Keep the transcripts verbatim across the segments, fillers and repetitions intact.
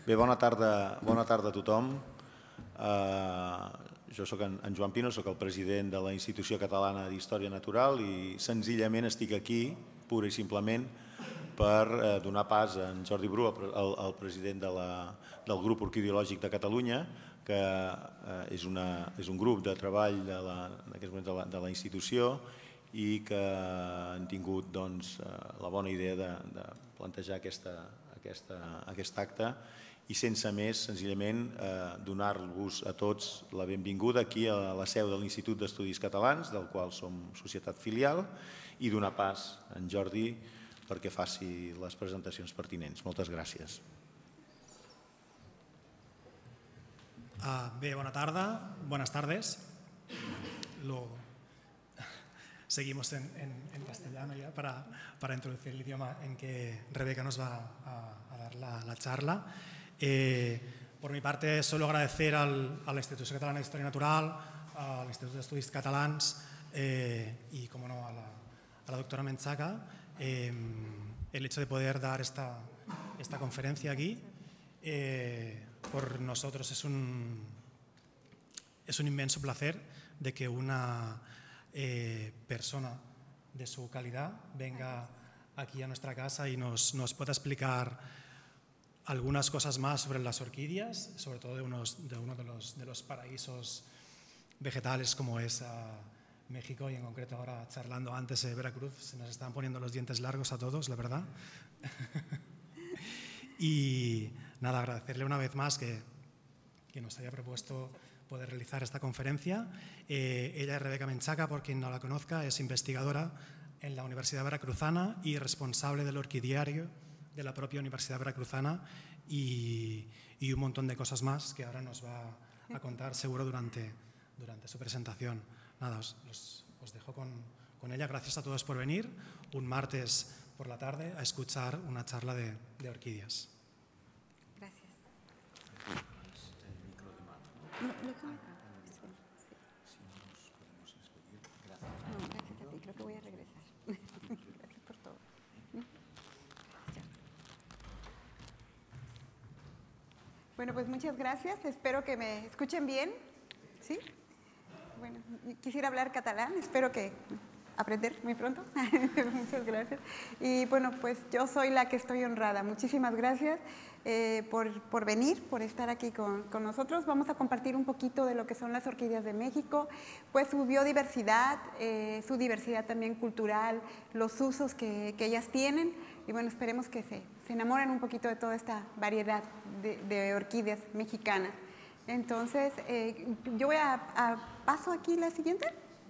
Bé, bona tarda, bona tarda a tothom. Uh, jo sóc en, en Joan Pino, sóc el president de la Institució Catalana d'Història Natural i senzillament estic aquí, pura i simplement, per uh, donar pas a en Jordi Bru, el, el president de la, del grup orquidiològic de Catalunya, que uh, és, una, és un grup de treball de la, en aquests moments de la, de la institució i que han tingut doncs, la bona idea de, de plantejar aquesta, aquesta, aquest acte i sense més, senzillament, eh, donar-vos a tots la benvinguda aquí a la seu de l'Institut d'Estudis Catalans, del qual som societat filial, i donar pas a en Jordi perquè faci les presentacions pertinents. Moltes gràcies. Uh, bé, bona tarda, buenas tardes. Lo... Seguimos en, en, en castellano ya para, para introducir el idioma en que Rebeca nos va a, a dar la, la charla. Eh, por mi parte, solo agradecer al, a la Institución Catalana de Historia Natural, al Instituto de Estudios Catalans eh, y, como no, a la, a la doctora Menchaca eh, el hecho de poder dar esta, esta conferencia aquí. Eh, por nosotros es un, es un inmenso placer de que una eh, persona de su calidad venga aquí a nuestra casa y nos, nos pueda explicar algunas cosas más sobre las orquídeas, sobre todo de, unos, de uno de los, de los paraísos vegetales como es uh, México y en concreto ahora charlando antes de Veracruz, se nos están poniendo los dientes largos a todos, la verdad. Y nada, agradecerle una vez más que, que nos haya propuesto poder realizar esta conferencia. Eh, ella es Rebeca Menchaca, por quien no la conozca, es investigadora en la Universidad Veracruzana y responsable del orquidiario de la propia Universidad Veracruzana y, y un montón de cosas más que ahora nos va a contar seguro durante, durante su presentación. Nada, os, os, os dejo con, con ella. Gracias a todos por venir un martes por la tarde a escuchar una charla de, de orquídeas. Gracias. No, no, no. No, gracias a ti. Creo que voy a regresar. Gracias por todo. Bueno, pues muchas gracias. Espero que me escuchen bien. ¿Sí? Bueno, quisiera hablar catalán. Espero que aprender muy pronto. Muchas gracias. Y bueno, pues yo soy la que estoy honrada. Muchísimas gracias eh, por, por venir, por estar aquí con, con nosotros. Vamos a compartir un poquito de lo que son las orquídeas de México, pues su biodiversidad, eh, su diversidad también cultural, los usos que, que ellas tienen. Y bueno, esperemos que se, se enamoren un poquito de toda esta variedad de, de orquídeas mexicanas. Entonces, eh, yo voy a, a... ¿Paso aquí la siguiente?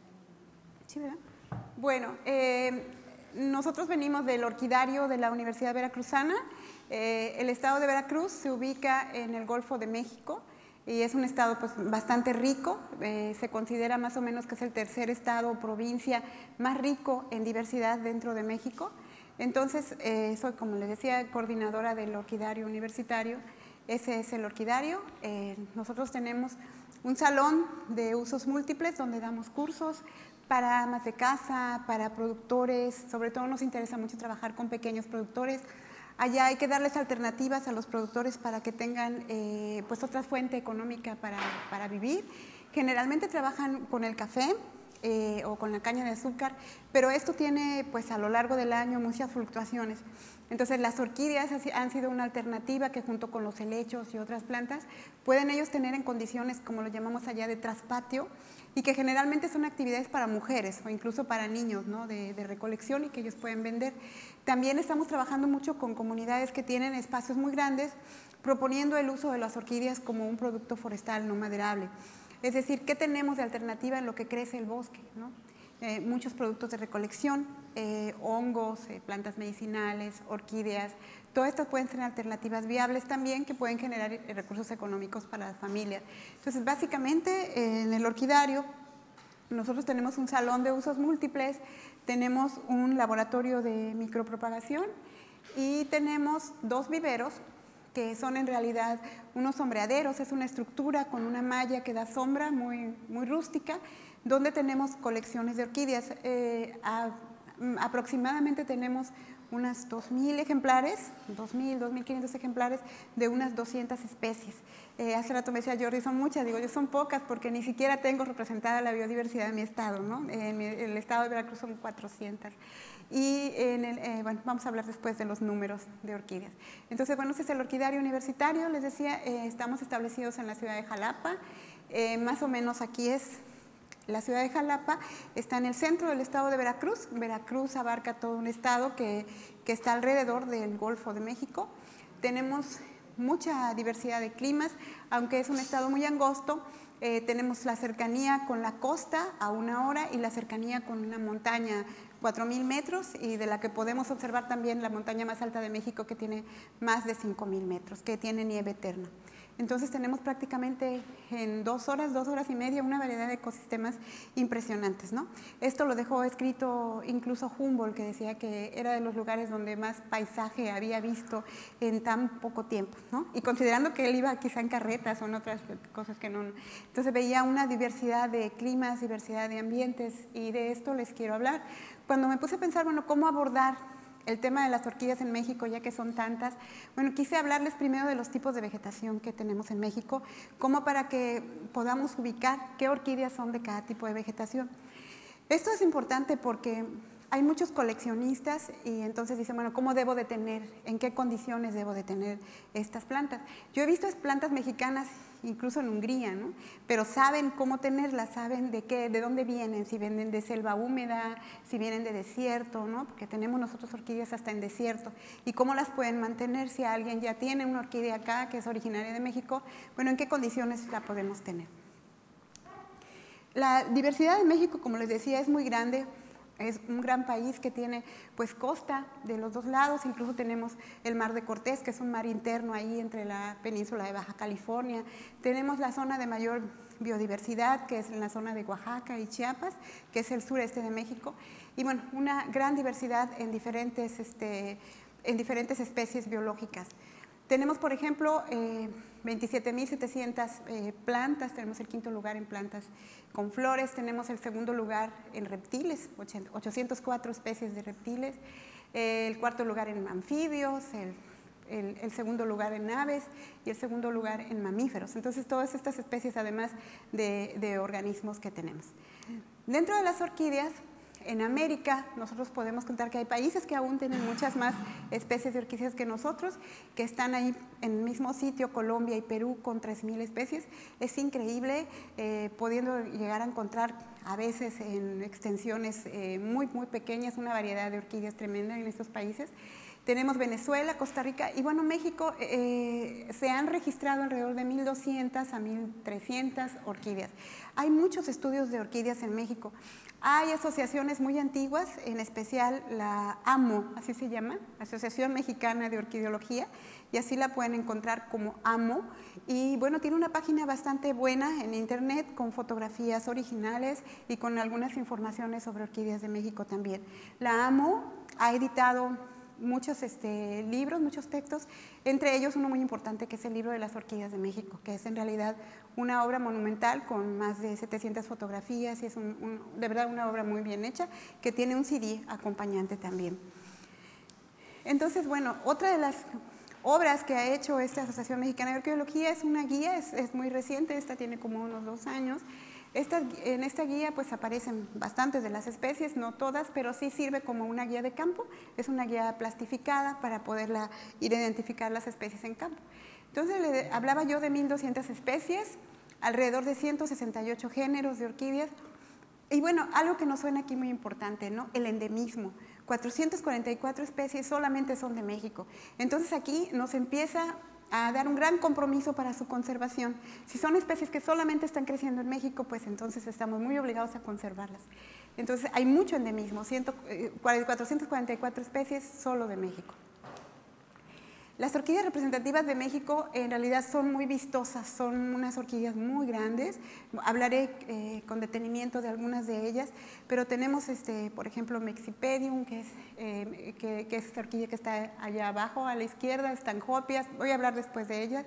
Sí, ¿verdad? Bueno, eh, nosotros venimos del orquidario de la Universidad Veracruzana. Eh, el estado de Veracruz se ubica en el Golfo de México y es un estado pues, bastante rico. Eh, se considera más o menos que es el tercer estado o provincia más rico en diversidad dentro de México. Entonces, eh, soy, como les decía, coordinadora del orquidario universitario. Ese es el orquidario. Eh, nosotros tenemos un salón de usos múltiples donde damos cursos para amas de casa, para productores. Sobre todo nos interesa mucho trabajar con pequeños productores. Allá hay que darles alternativas a los productores para que tengan eh, pues otra fuente económica para, para vivir. Generalmente trabajan con el café, Eh, o con la caña de azúcar, pero esto tiene pues a lo largo del año muchas fluctuaciones. Entonces las orquídeas han sido una alternativa que junto con los helechos y otras plantas pueden ellos tener en condiciones, como lo llamamos allá, de traspatio, y que generalmente son actividades para mujeres o incluso para niños, ¿no? de, de recolección y que ellos pueden vender. También estamos trabajando mucho con comunidades que tienen espacios muy grandes, proponiendo el uso de las orquídeas como un producto forestal no maderable. Es decir, ¿qué tenemos de alternativa en lo que crece el bosque? ¿no? Eh, muchos productos de recolección, eh, hongos, eh, plantas medicinales, orquídeas, todas estas pueden ser alternativas viables también que pueden generar recursos económicos para las familias. Entonces, básicamente, eh, en el orquidario, nosotros tenemos un salón de usos múltiples, tenemos un laboratorio de micropropagación y tenemos dos viveros, que son en realidad unos sombreaderos, es una estructura con una malla que da sombra muy, muy rústica, donde tenemos colecciones de orquídeas. Eh, a, aproximadamente tenemos unas dos mil ejemplares, dos mil, dos mil quinientos ejemplares de unas doscientas especies. Eh, hace rato me decía Jordi, son muchas, digo yo son pocas porque ni siquiera tengo representada la biodiversidad de mi estado, ¿no? En mi, el estado de Veracruz son cuatrocientas. Y en el, eh, bueno, vamos a hablar después de los números de orquídeas. Entonces, bueno, ese es el orquidario universitario, les decía, eh, estamos establecidos en la ciudad de Jalapa, eh, más o menos aquí es la ciudad de Jalapa, está en el centro del estado de Veracruz. Veracruz abarca todo un estado que, que está alrededor del Golfo de México. Tenemos mucha diversidad de climas, aunque es un estado muy angosto. Eh, tenemos la cercanía con la costa a una hora y la cercanía con una montaña cuatro mil metros y de la que podemos observar también la montaña más alta de México que tiene más de cinco mil metros, que tiene nieve eterna. Entonces tenemos prácticamente en dos horas, dos horas y media una variedad de ecosistemas impresionantes, ¿no? Esto lo dejó escrito incluso Humboldt, que decía que era de los lugares donde más paisaje había visto en tan poco tiempo, ¿no? Y considerando que él iba quizá en carretas o en otras cosas que no. Entonces veía una diversidad de climas, diversidad de ambientes y de esto les quiero hablar. Cuando me puse a pensar, bueno, ¿cómo abordar el tema de las orquídeas en México, ya que son tantas? Bueno, quise hablarles primero de los tipos de vegetación que tenemos en México, como para que podamos ubicar qué orquídeas son de cada tipo de vegetación. Esto es importante porque hay muchos coleccionistas y entonces dicen, bueno, ¿cómo debo de tener, en qué condiciones debo de tener estas plantas? Yo he visto plantas mexicanas incluso en Hungría, ¿no? Pero saben cómo tenerlas, saben de qué, de dónde vienen, si vienen de selva húmeda, si vienen de desierto, ¿no? Porque tenemos nosotros orquídeas hasta en desierto. Y cómo las pueden mantener si alguien ya tiene una orquídea acá que es originaria de México, bueno, ¿en qué condiciones la podemos tener? La diversidad de México, como les decía, es muy grande. Es un gran país que tiene pues costa de los dos lados, incluso tenemos el Mar de Cortés, que es un mar interno ahí entre la península de Baja California. Tenemos la zona de mayor biodiversidad, que es en la zona de Oaxaca y Chiapas, que es el sureste de México. Y bueno, una gran diversidad en diferentes, este, en diferentes especies biológicas. Tenemos, por ejemplo, eh, veintisiete mil setecientas eh, plantas, tenemos el quinto lugar en plantas con flores, tenemos el segundo lugar en reptiles, ochocientas cuatro especies de reptiles, eh, el cuarto lugar en anfibios, el, el, el segundo lugar en aves y el segundo lugar en mamíferos. Entonces, todas estas especies, además de, de organismos que tenemos. Dentro de las orquídeas, en América, nosotros podemos contar que hay países que aún tienen muchas más especies de orquídeas que nosotros, que están ahí en el mismo sitio, Colombia y Perú, con tres mil especies. Es increíble, eh, pudiendo llegar a encontrar a veces en extensiones eh, muy, muy pequeñas, una variedad de orquídeas tremenda en estos países. Tenemos Venezuela, Costa Rica y bueno, México, eh, se han registrado alrededor de mil doscientas a mil trescientas orquídeas. Hay muchos estudios de orquídeas en México. Hay asociaciones muy antiguas, en especial la AMO, así se llama, Asociación Mexicana de Orquideología, y así la pueden encontrar como AMO. Y bueno, tiene una página bastante buena en internet con fotografías originales y con algunas informaciones sobre orquídeas de México también. La AMO ha editado muchos este, libros, muchos textos, entre ellos uno muy importante que es el libro de las orquídeas de México, que es en realidad una obra monumental con más de setecientas fotografías y es un, un, de verdad una obra muy bien hecha, que tiene un C D acompañante también. Entonces, bueno, otra de las obras que ha hecho esta Asociación Mexicana de Orquideología es una guía, es, es muy reciente, esta tiene como unos dos años. Esta, en esta guía pues aparecen bastantes de las especies, no todas, pero sí sirve como una guía de campo, es una guía plastificada para poderla ir a identificar las especies en campo. Entonces le hablaba yo de mil doscientas especies, alrededor de ciento sesenta y ocho géneros de orquídeas, y bueno, algo que nos suena aquí muy importante, ¿no? El endemismo. cuatrocientas cuarenta y cuatro especies solamente son de México. Entonces aquí nos empieza a dar un gran compromiso para su conservación. Si son especies que solamente están creciendo en México, pues entonces estamos muy obligados a conservarlas. Entonces hay mucho endemismo, cuatrocientas cuarenta y cuatro especies solo de México. Las orquídeas representativas de México en realidad son muy vistosas, son unas orquídeas muy grandes. Hablaré eh, con detenimiento de algunas de ellas, pero tenemos, este, por ejemplo, Mexipedium, que es, eh, que, que es esta orquídea que está allá abajo a la izquierda, Stanhopias, voy a hablar después de ellas.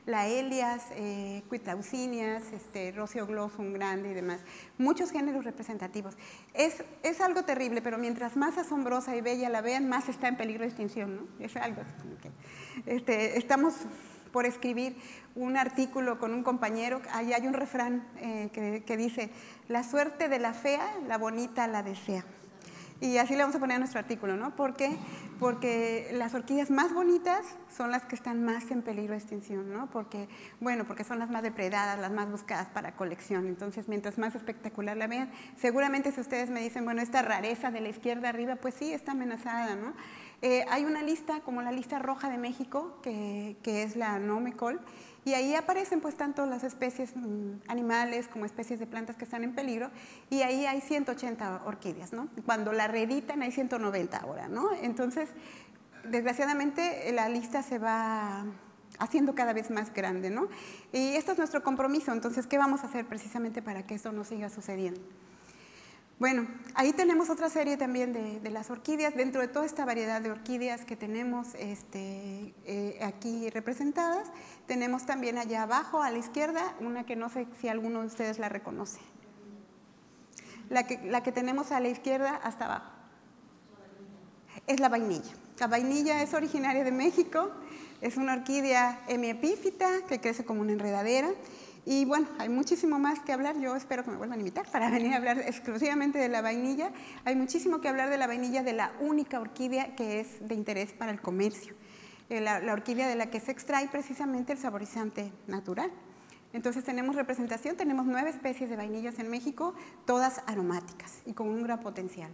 laelias, eh, cuitlaucinias, este, rocio glossum grande y demás. Muchos géneros representativos. Es, es algo terrible, pero mientras más asombrosa y bella la vean, más está en peligro de extinción, ¿no? Es algo así como que, este, estamos por escribir un artículo con un compañero, ahí hay un refrán eh, que, que dice, la suerte de la fea, la bonita la desea. Y así le vamos a poner a nuestro artículo, ¿no? ¿Por qué? Porque las orquídeas más bonitas son las que están más en peligro de extinción, ¿no? Porque, bueno, porque son las más depredadas, las más buscadas para colección. Entonces, mientras más espectacular la vean, seguramente si ustedes me dicen, bueno, esta rareza de la izquierda arriba, pues sí, está amenazada, ¿no? Eh, hay una lista, como la lista roja de México, que, que es la Nomecol, y ahí aparecen pues tanto las especies mmm, animales como especies de plantas que están en peligro, y ahí hay ciento ochenta orquídeas, ¿no? Cuando la reeditan hay ciento noventa ahora, ¿no? Entonces, desgraciadamente la lista se va haciendo cada vez más grande, ¿no? Y este es nuestro compromiso, entonces, ¿qué vamos a hacer precisamente para que esto no siga sucediendo? Bueno, ahí tenemos otra serie también de, de las orquídeas, dentro de toda esta variedad de orquídeas que tenemos este, eh, aquí representadas, tenemos también allá abajo a la izquierda una que no sé si alguno de ustedes la reconoce. La que, la que tenemos a la izquierda hasta abajo es la vainilla. La vainilla es originaria de México, es una orquídea hemiepífita que crece como una enredadera. Y bueno, hay muchísimo más que hablar, yo espero que me vuelvan a invitar para venir a hablar exclusivamente de la vainilla. Hay muchísimo que hablar de la vainilla, de la única orquídea que es de interés para el comercio. Eh, la, la orquídea de la que se extrae precisamente el saborizante natural. Entonces tenemos representación, tenemos nueve especies de vainillas en México, todas aromáticas y con un gran potencial.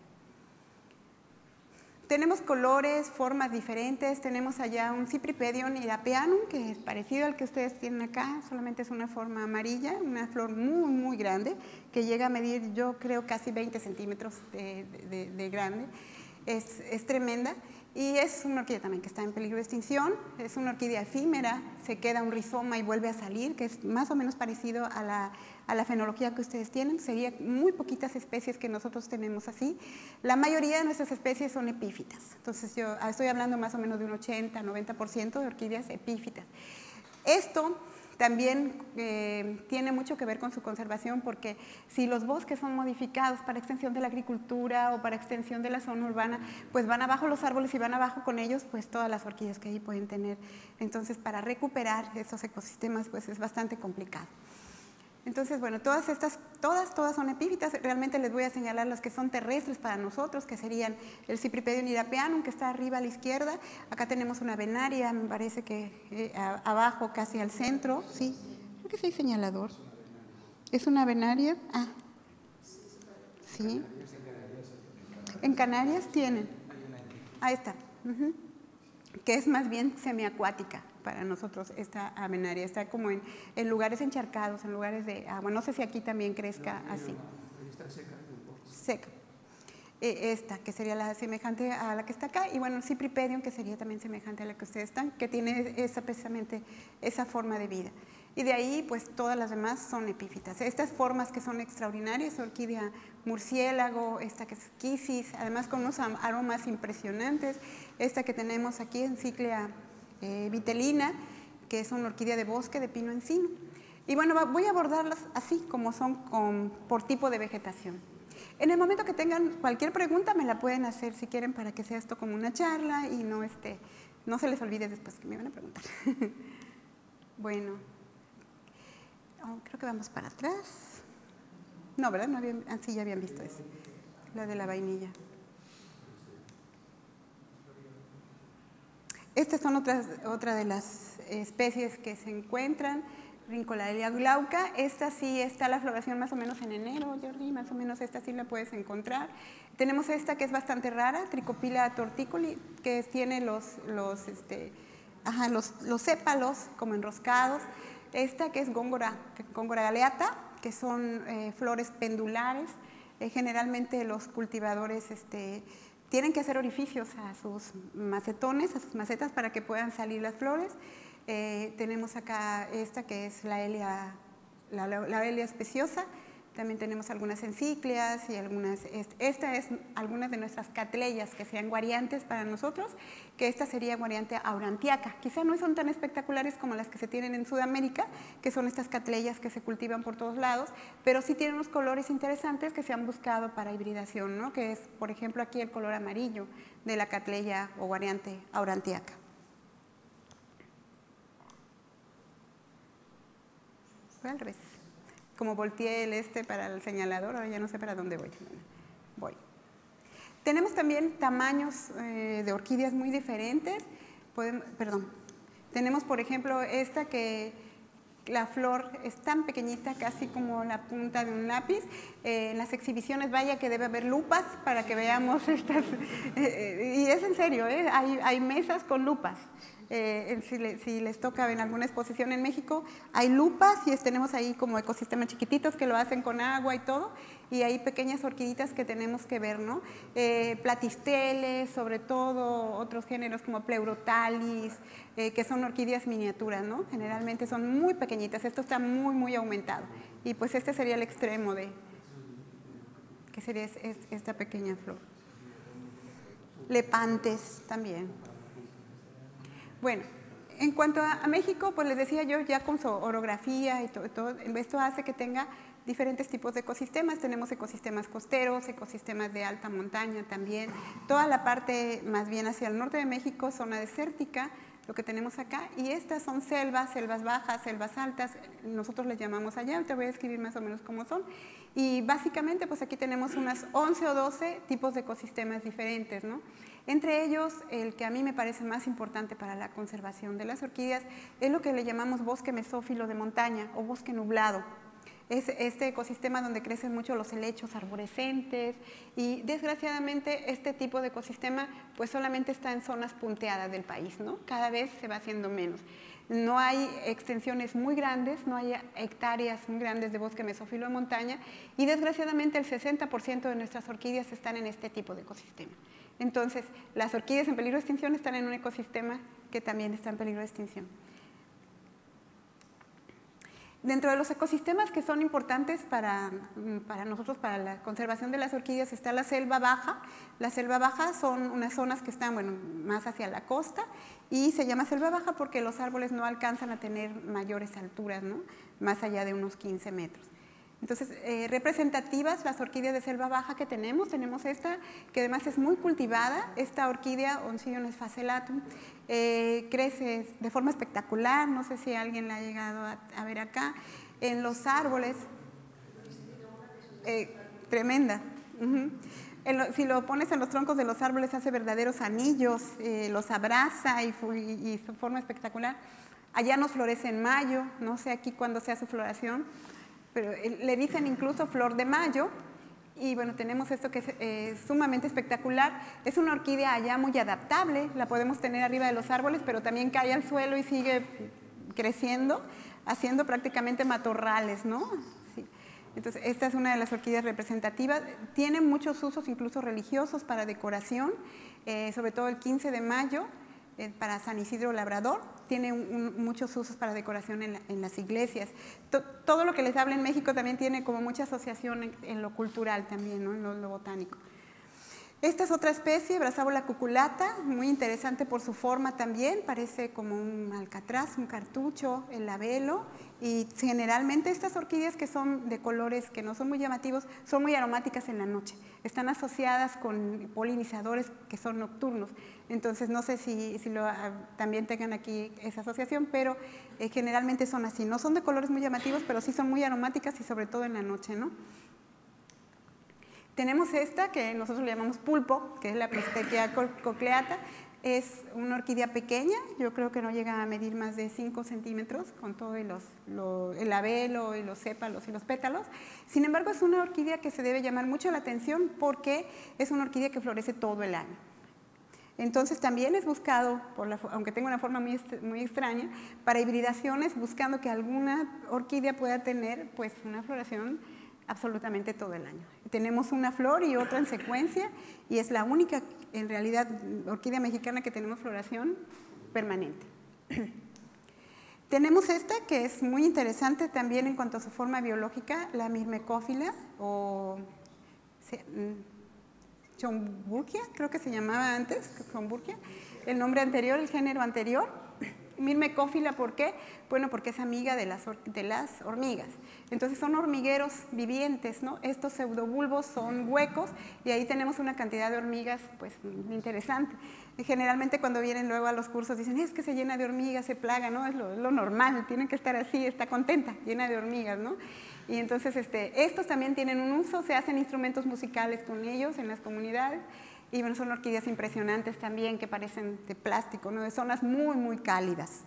Tenemos colores, formas diferentes, tenemos allá un Cypripedium irapianum, que es parecido al que ustedes tienen acá, solamente es una forma amarilla, una flor muy, muy grande, que llega a medir, yo creo, casi veinte centímetros de, de, de grande, es, es tremenda, y es una orquídea también que está en peligro de extinción, es una orquídea efímera, se queda un rizoma y vuelve a salir, que es más o menos parecido a la, a la fenología que ustedes tienen, serían muy poquitas especies que nosotros tenemos así. La mayoría de nuestras especies son epífitas, entonces yo estoy hablando más o menos de un ochenta, noventa por ciento de orquídeas epífitas. Esto también eh, tiene mucho que ver con su conservación, porque si los bosques son modificados para extensión de la agricultura o para extensión de la zona urbana, pues van abajo los árboles y van abajo con ellos pues todas las orquídeas que ahí pueden tener. Entonces, para recuperar esos ecosistemas pues es bastante complicado. Entonces, bueno, todas estas, todas, todas son epífitas. Realmente les voy a señalar las que son terrestres para nosotros, que serían el Cypripedium irapianum, que está arriba a la izquierda. Acá tenemos una venaria, me parece que eh, a, abajo, casi al centro. Sí, creo que sí hay señalador. ¿Es una venaria? Ah, sí. En Canarias tienen. Ahí está. Uh-huh. Que es más bien semiacuática para nosotros esta avenaria, está como en, en lugares encharcados, en lugares de agua, no sé si aquí también crezca así. Está seca. Seca. Eh, esta, que sería la semejante a la que está acá, y bueno, el Cypripedium, que sería también semejante a la que ustedes están, que tiene esa, precisamente esa forma de vida. Y de ahí, pues, todas las demás son epífitas. Estas formas que son extraordinarias, orquídea murciélago, esta que es quisis, además con unos aromas impresionantes, esta que tenemos aquí en Ciclea eh, vitellina, que es una orquídea de bosque de pino encino. Y bueno, voy a abordarlas así como son con, por tipo de vegetación. En el momento que tengan cualquier pregunta me la pueden hacer si quieren, para que sea esto como una charla y no, este, no se les olvide después que me van a preguntar. Bueno, oh, creo que vamos para atrás. No, ¿verdad? No habían, ah, sí, ya habían visto eso, la de la vainilla. Estas son otras, otra de las especies que se encuentran. Rincolaria glauca, esta sí está la floración más o menos en enero, Jordi, más o menos esta sí la puedes encontrar. Tenemos esta que es bastante rara, Trichophylla torticoli, que tiene los, los, este, ajá, los, los sépalos como enroscados. Esta que es Góngora, Góngora galeata, que son eh, flores pendulares. Eh, generalmente los cultivadores este, tienen que hacer orificios a sus macetones, a sus macetas, para que puedan salir las flores. Eh, tenemos acá esta que es la Elia, la, la Elia especiosa, también tenemos algunas encíclias y algunas, esta es algunas de nuestras catleyas que sean guariantes para nosotros, que esta sería guariante aurantiaca. Quizá no son tan espectaculares como las que se tienen en Sudamérica, que son estas catleyas que se cultivan por todos lados, pero sí tienen unos colores interesantes que se han buscado para hibridación, ¿no? Que es, por ejemplo, aquí el color amarillo de la catleya o guariante aurantiaca. Fue al revés. Como volteé el este para el señalador, ahora ya no sé para dónde voy. Voy. Tenemos también tamaños eh, de orquídeas muy diferentes. Podemos, perdón. Tenemos, por ejemplo, esta que la flor es tan pequeñita, casi como la punta de un lápiz. Eh, en las exhibiciones, vaya que debe haber lupas para que veamos estas. Eh, y es en serio, ¿eh? hay, hay mesas con lupas. Eh, si, le, si les toca en alguna exposición en México, hay lupas y es, tenemos ahí como ecosistemas chiquititos que lo hacen con agua y todo, y hay pequeñas orquiditas que tenemos que ver, ¿no? Eh, platisteles, sobre todo otros géneros como pleurotalis, eh, que son orquídeas miniaturas, ¿no? Generalmente son muy pequeñitas, esto está muy, muy aumentado, y pues este sería el extremo de, que sería es, es, esta pequeña flor. Lepantes también. Bueno, en cuanto a, a México, pues les decía yo, ya con su orografía y todo, todo, esto hace que tenga diferentes tipos de ecosistemas. Tenemos ecosistemas costeros, ecosistemas de alta montaña también. Toda la parte más bien hacia el norte de México, zona desértica, lo que tenemos acá. Y estas son selvas, selvas bajas, selvas altas, nosotros les llamamos allá, te voy a escribir más o menos cómo son. Y básicamente, pues aquí tenemos unas once o doce tipos de ecosistemas diferentes, ¿no? Entre ellos, el que a mí me parece más importante para la conservación de las orquídeas es lo que le llamamos bosque mesófilo de montaña o bosque nublado. Es este ecosistema donde crecen mucho los helechos arborescentes y desgraciadamente este tipo de ecosistema pues solamente está en zonas punteadas del país, ¿no? Cada vez se va haciendo menos. No hay extensiones muy grandes, no hay hectáreas muy grandes de bosque mesófilo de montaña y desgraciadamente el sesenta por ciento de nuestras orquídeas están en este tipo de ecosistema. Entonces, las orquídeas en peligro de extinción están en un ecosistema que también está en peligro de extinción. Dentro de los ecosistemas que son importantes para, para nosotros, para la conservación de las orquídeas, está la selva baja. La selva baja son unas zonas que están, bueno, más hacia la costa y se llama selva baja porque los árboles no alcanzan a tener mayores alturas, ¿no? Más allá de unos quince metros. Entonces, eh, representativas las orquídeas de selva baja que tenemos, tenemos esta que además es muy cultivada, esta orquídea Oncidium sphacelatum, eh, crece de forma espectacular, no sé si alguien la ha llegado a, a ver acá, en los árboles, eh, tremenda. Uh-huh. En lo, si lo pones en los troncos de los árboles hace verdaderos anillos, eh, los abraza y, y, y su forma espectacular. Allá nos florece en mayo, no sé aquí cuándo sea su floración, pero le dicen incluso flor de mayo, y bueno, tenemos esto que es eh, sumamente espectacular. Es una orquídea allá muy adaptable, la podemos tener arriba de los árboles, pero también cae al suelo y sigue creciendo, haciendo prácticamente matorrales, ¿no? Sí. Entonces, esta es una de las orquídeas representativas. Tiene muchos usos, incluso religiosos, para decoración, eh, sobre todo el quince de mayo, eh, para San Isidro Labrador. Tiene un, un, muchos usos para decoración en, la, en las iglesias. To, todo lo que les hablo en México también tiene como mucha asociación en, en lo cultural también, ¿no? En lo, lo botánico. Esta es otra especie, Brasávola cuculata, muy interesante por su forma también, parece como un alcatraz, un cartucho, el labelo, y generalmente estas orquídeas que son de colores que no son muy llamativos, son muy aromáticas en la noche, están asociadas con polinizadores que son nocturnos, entonces no sé si, si lo, también tengan aquí esa asociación, pero eh, generalmente son así, no son de colores muy llamativos, pero sí son muy aromáticas y sobre todo en la noche, ¿no? Tenemos esta que nosotros le llamamos pulpo, que es la Pistechia cocleata. Es una orquídea pequeña, yo creo que no llega a medir más de cinco centímetros con todo y los, lo, el labelo y los sépalos y los pétalos. Sin embargo, es una orquídea que se debe llamar mucho la atención porque es una orquídea que florece todo el año. Entonces también es buscado, por la, aunque tenga una forma muy, muy extraña, para hibridaciones, buscando que alguna orquídea pueda tener pues, una floración absolutamente todo el año. Tenemos una flor y otra en secuencia y es la única, en realidad, orquídea mexicana que tenemos floración permanente. Tenemos esta que es muy interesante también en cuanto a su forma biológica, la Myrmecophila o Schomburgia, creo que se llamaba antes, Schomburgia, el nombre anterior, el género anterior. Myrmecophila, ¿por qué? Bueno, porque es amiga de las, de las hormigas. Entonces son hormigueros vivientes, ¿no? Estos pseudobulbos son huecos y ahí tenemos una cantidad de hormigas pues interesante. Y generalmente cuando vienen luego a los cursos dicen, es que se llena de hormigas, se plaga, ¿no? Es lo, lo normal, tienen que estar así, está contenta, llena de hormigas, ¿no? Y entonces este, estos también tienen un uso, se hacen instrumentos musicales con ellos en las comunidades. Y bueno, son orquídeas impresionantes también que parecen de plástico, ¿no? De zonas muy, muy cálidas.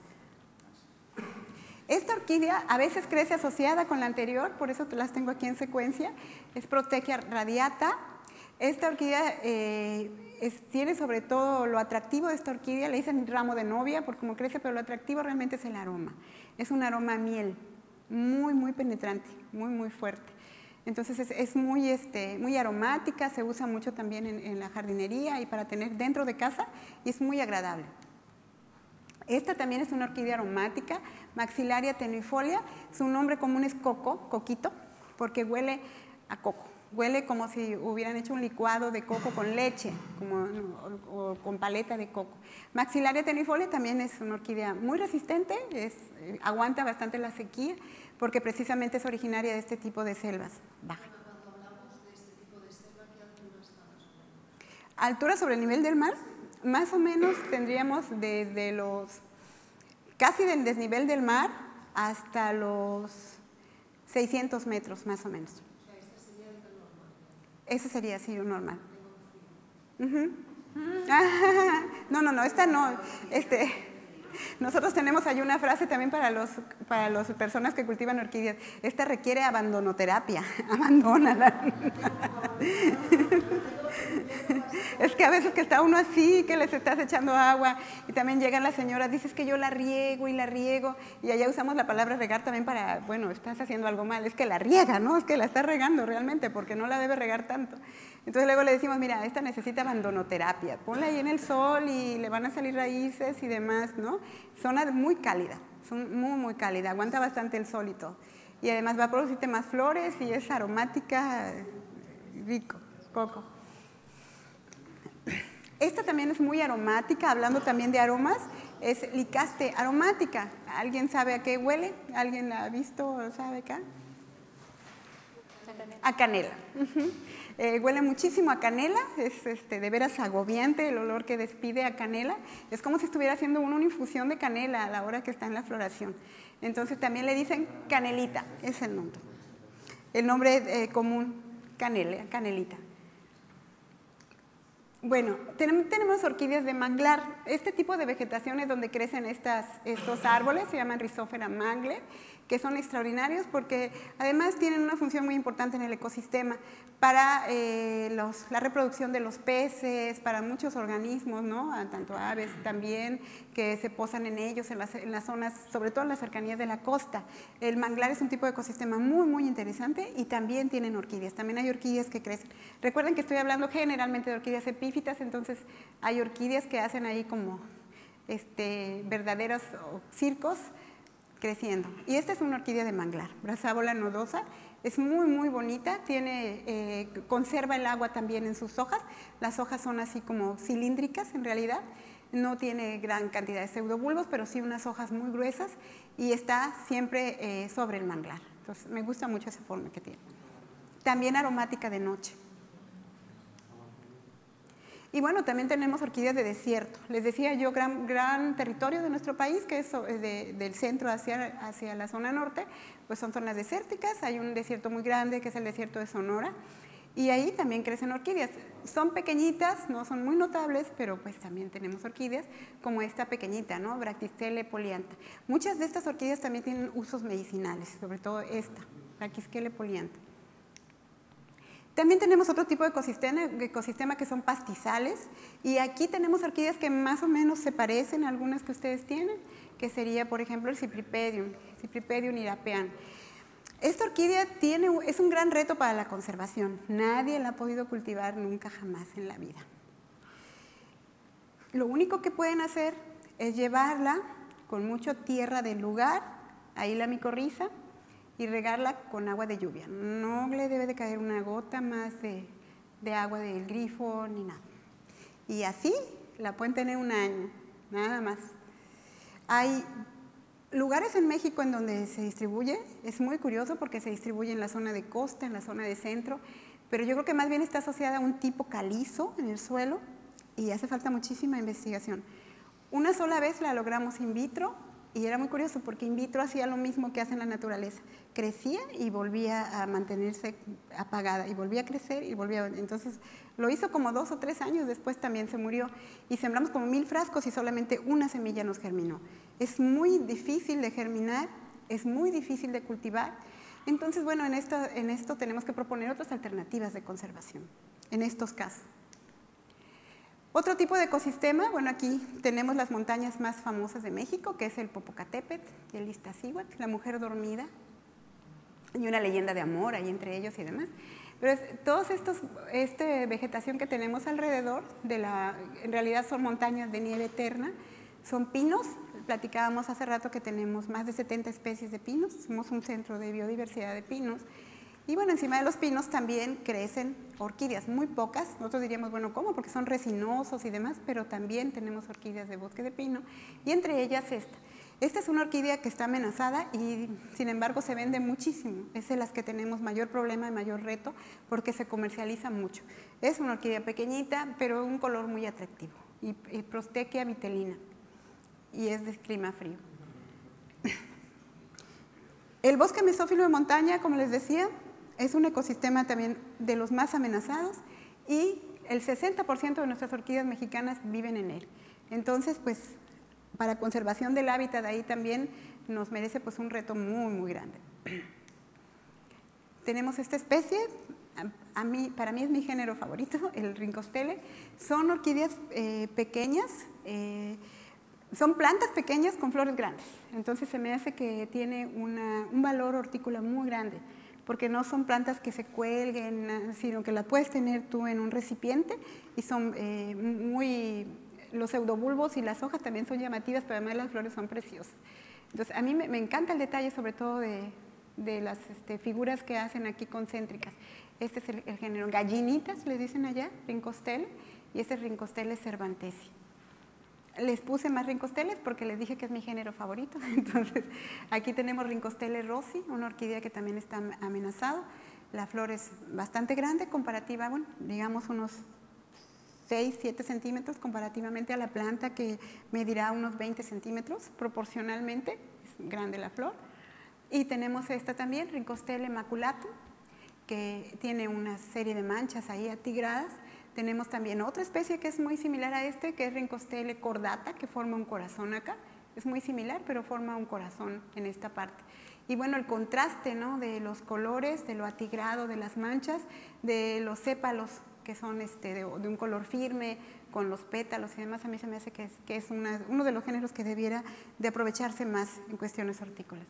Esta orquídea a veces crece asociada con la anterior, por eso las tengo aquí en secuencia, es Protechia radiata. Esta orquídea eh, es, tiene sobre todo lo atractivo de esta orquídea, le dicen ramo de novia por cómo crece, pero lo atractivo realmente es el aroma. Es un aroma a miel, muy, muy penetrante, muy, muy fuerte. Entonces es, es muy, este, muy aromática, se usa mucho también en, en la jardinería y para tener dentro de casa y es muy agradable. Esta también es una orquídea aromática, Maxillaria tenuifolia, su nombre común es coco, coquito, porque huele a coco, huele como si hubieran hecho un licuado de coco con leche como, o, o con paleta de coco. Maxillaria tenuifolia también es una orquídea muy resistente, es, eh, aguanta bastante la sequía, porque precisamente es originaria de este tipo de selvas bajas. Cuando hablamos de este tipo de selva, ¿qué altura estamos? ¿Altura sobre el nivel del mar? Más o menos tendríamos desde los, casi del desnivel del mar hasta los seiscientos metros, más o menos. O sea, esta sería el normal. Ese sería así, un normal. Uh-huh. Ah, no, no, no, esta no. Este... Nosotros tenemos ahí una frase también para las para los personas que cultivan orquídeas. Esta requiere abandonoterapia. Abandónala. Es que a veces que está uno así, que les estás echando agua y también llegan las señoras, dices que yo la riego y la riego y allá usamos la palabra regar también para, bueno, estás haciendo algo mal, es que la riega, ¿no? Es que la está regando realmente porque no la debe regar tanto. Entonces luego le decimos, mira, esta necesita abandonoterapia, ponla ahí en el sol y le van a salir raíces y demás, ¿no? Zona muy cálida, son muy, muy cálida, aguanta bastante el sol y todo. Y además va a producirte más flores y es aromática, rico, coco. Esta también es muy aromática, hablando también de aromas, es Lycaste aromática. ¿Alguien sabe a qué huele? ¿Alguien la ha visto o sabe acá? A canela. Uh-huh. eh, huele muchísimo a canela, es este, de veras agobiante el olor que despide a canela. Es como si estuviera haciendo uno una infusión de canela a la hora que está en la floración. Entonces también le dicen canelita, es el nombre. El nombre eh, común, canela, canelita. Bueno, tenemos orquídeas de manglar. Este tipo de vegetación es donde crecen estas, estos árboles, se llaman Rhizophyra mangler, que son extraordinarios porque además tienen una función muy importante en el ecosistema para eh, los, la reproducción de los peces, para muchos organismos, ¿no? Tanto aves también, que se posan en ellos, en las, en las zonas, sobre todo en las cercanías de la costa. El manglar es un tipo de ecosistema muy, muy interesante y también tienen orquídeas. También hay orquídeas que crecen. Recuerden que estoy hablando generalmente de orquídeas epífitas, entonces hay orquídeas que hacen ahí como este, verdaderos circos creciendo. Y esta es una orquídea de manglar, Brasávola nodosa, es muy muy bonita, tiene, eh, conserva el agua también en sus hojas, las hojas son así como cilíndricas en realidad, no tiene gran cantidad de pseudobulbos, pero sí unas hojas muy gruesas y está siempre eh, sobre el manglar, entonces me gusta mucho esa forma que tiene. También aromática de noche. Y bueno, también tenemos orquídeas de desierto. Les decía yo, gran, gran territorio de nuestro país, que es de, del centro hacia, hacia la zona norte, pues son zonas desérticas. Hay un desierto muy grande, que es el desierto de Sonora, y ahí también crecen orquídeas. Son pequeñitas, no son muy notables, pero pues también tenemos orquídeas, como esta pequeñita, ¿no? Brachysteles poliantha. Muchas de estas orquídeas también tienen usos medicinales, sobre todo esta, Brachysteles poliantha. También tenemos otro tipo de ecosistema, ecosistema que son pastizales y aquí tenemos orquídeas que más o menos se parecen a algunas que ustedes tienen, que sería por ejemplo el Cypripedium, Cypripedium irapean. Esta orquídea tiene, es un gran reto para la conservación, nadie la ha podido cultivar nunca jamás en la vida. Lo único que pueden hacer es llevarla con mucha tierra del lugar, ahí la micorriza, y regarla con agua de lluvia. No le debe de caer una gota más de, de agua del grifo ni nada. Y así la pueden tener un año, nada más. Hay lugares en México en donde se distribuye, es muy curioso porque se distribuye en la zona de costa, en la zona de centro, pero yo creo que más bien está asociada a un tipo calizo en el suelo y hace falta muchísima investigación. Una sola vez la logramos in vitro y era muy curioso porque in vitro hacía lo mismo que hace en la naturaleza, crecía y volvía a mantenerse apagada y volvía a crecer y volvía a... Entonces lo hizo como dos o tres años, después también se murió y sembramos como mil frascos y solamente una semilla nos germinó. Es muy difícil de germinar, es muy difícil de cultivar, entonces bueno, en esto, en esto tenemos que proponer otras alternativas de conservación, en estos casos. Otro tipo de ecosistema, bueno, aquí tenemos las montañas más famosas de México, que es el Popocatépetl y el Iztaccíhuatl, la mujer dormida, y una leyenda de amor ahí entre ellos y demás. Pero es, todos estos, esta vegetación que tenemos alrededor, de la, en realidad son montañas de nieve eterna, son pinos, platicábamos hace rato que tenemos más de setenta especies de pinos, somos un centro de biodiversidad de pinos, y bueno, encima de los pinos también crecen orquídeas, muy pocas, nosotros diríamos, bueno, ¿cómo? Porque son resinosos y demás, pero también tenemos orquídeas de bosque de pino, y entre ellas esta. Esta es una orquídea que está amenazada y sin embargo se vende muchísimo, es de las que tenemos mayor problema y mayor reto porque se comercializa mucho. Es una orquídea pequeñita, pero un color muy atractivo, y, y Prostechia vitellina, y es de clima frío. El bosque mesófilo de montaña, como les decía, es un ecosistema también de los más amenazados y el sesenta por ciento de nuestras orquídeas mexicanas viven en él. Entonces, pues, para conservación del hábitat ahí también nos merece pues un reto muy, muy grande. Tenemos esta especie, a, a mí, para mí es mi género favorito, el Rincostele. Son orquídeas eh, pequeñas, eh, son plantas pequeñas con flores grandes. Entonces se me hace que tiene una, un valor hortícola muy grande, porque no son plantas que se cuelguen, sino que la puedes tener tú en un recipiente y son eh, muy... Los pseudobulbos y las hojas también son llamativas, pero además las flores son preciosas. Entonces, a mí me, me encanta el detalle, sobre todo de, de las este, figuras que hacen aquí concéntricas. Este es el, el género gallinitas, les dicen allá, Rincostele, y este es Rincostele cervantesi. Les puse más Rincosteles porque les dije que es mi género favorito. Entonces, aquí tenemos Rincostele rossi, una orquídea que también está amenazado. La flor es bastante grande, comparativa, bueno, digamos unos seis, siete centímetros comparativamente a la planta que medirá unos veinte centímetros proporcionalmente, es grande la flor. Y tenemos esta también, Rincostele maculatum, que tiene una serie de manchas ahí atigradas. Tenemos también otra especie que es muy similar a este, que es Rincostele cordata, que forma un corazón acá. Es muy similar, pero forma un corazón en esta parte. Y bueno, el contraste, ¿no?, de los colores, de lo atigrado, de las manchas, de los sépalos, que son este, de, de un color firme, con los pétalos y demás, a mí se me hace que es, que es una, uno de los géneros que debiera de aprovecharse más en cuestiones hortícolas.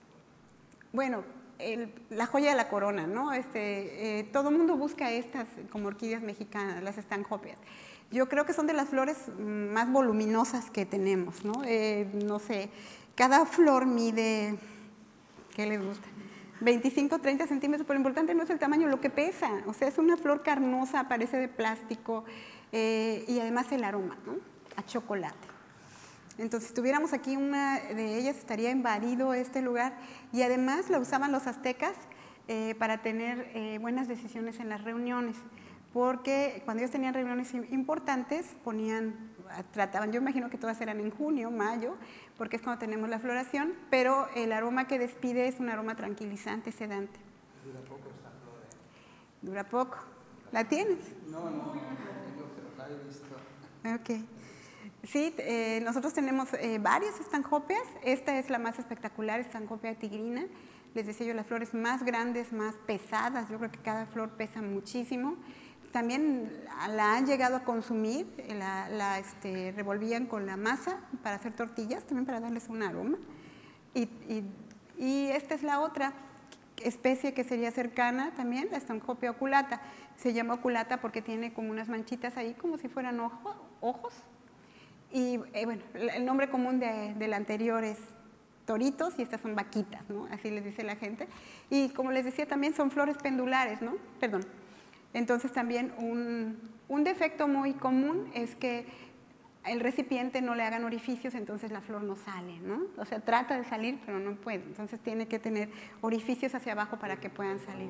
Bueno, el, la joya de la corona, ¿no? Este, eh, todo el mundo busca estas como orquídeas mexicanas, las stanhopias. Yo creo que son de las flores más voluminosas que tenemos, ¿no? Eh, no sé, cada flor mide, ¿qué les gusta? veinticinco, treinta centímetros, pero lo importante no es el tamaño, lo que pesa. O sea, es una flor carnosa, parece de plástico, eh, y además el aroma, ¿no?, a chocolate. Entonces, si tuviéramos aquí una de ellas, estaría invadido este lugar. Y además la usaban los aztecas eh, para tener eh, buenas decisiones en las reuniones, porque cuando ellos tenían reuniones importantes, ponían, trataban, yo imagino que todas eran en junio, mayo, porque es cuando tenemos la floración, pero el aroma que despide es un aroma tranquilizante, sedante. Dura poco esta flor, ¿eh? Dura poco. ¿La tienes? No, no, no, pero la he visto. Ok. Sí, eh, nosotros tenemos eh, varias stanhopias. Esta es la más espectacular, Stanhopea tigrina. Les decía yo, las flores más grandes, más pesadas. Yo creo que cada flor pesa muchísimo. También la han llegado a consumir, la, la este, revolvían con la masa para hacer tortillas, también para darles un aroma. Y, y, y esta es la otra especie que sería cercana también, la Stanhopea oculata. Se llama oculata porque tiene como unas manchitas ahí como si fueran ojo, ojos. Y eh, bueno, el nombre común de, del anterior es toritos y estas son vaquitas, ¿no? Así les dice la gente. Y como les decía, también son flores pendulares, ¿no? Perdón. Entonces también un, un defecto muy común es que el recipiente no le hagan orificios, entonces la flor no sale, ¿no? O sea, trata de salir, pero no puede. Entonces tiene que tener orificios hacia abajo para que puedan salir.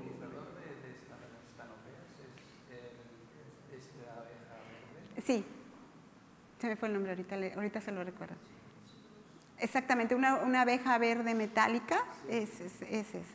Sí, se me fue el nombre ahorita, ahorita se lo recuerdo. Exactamente, una, una abeja verde metálica, ese es, ese es.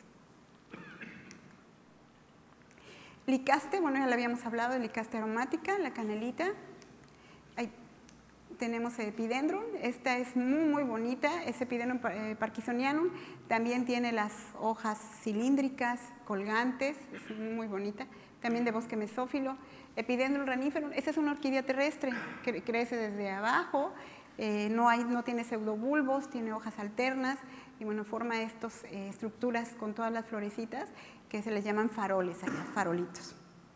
Licaste, bueno, ya le habíamos hablado de licaste aromática, la canelita. Ahí tenemos epidendrum, esta es muy, muy bonita, es Epidendrum parkinsonianum, también tiene las hojas cilíndricas, colgantes, es muy bonita, también de bosque mesófilo. Epidendrum raniferum, esa es una orquídea terrestre que crece desde abajo, eh, no, hay, no tiene pseudobulbos, tiene hojas alternas y bueno, forma estas eh, estructuras con todas las florecitas que se les llaman faroles allá, farolitos.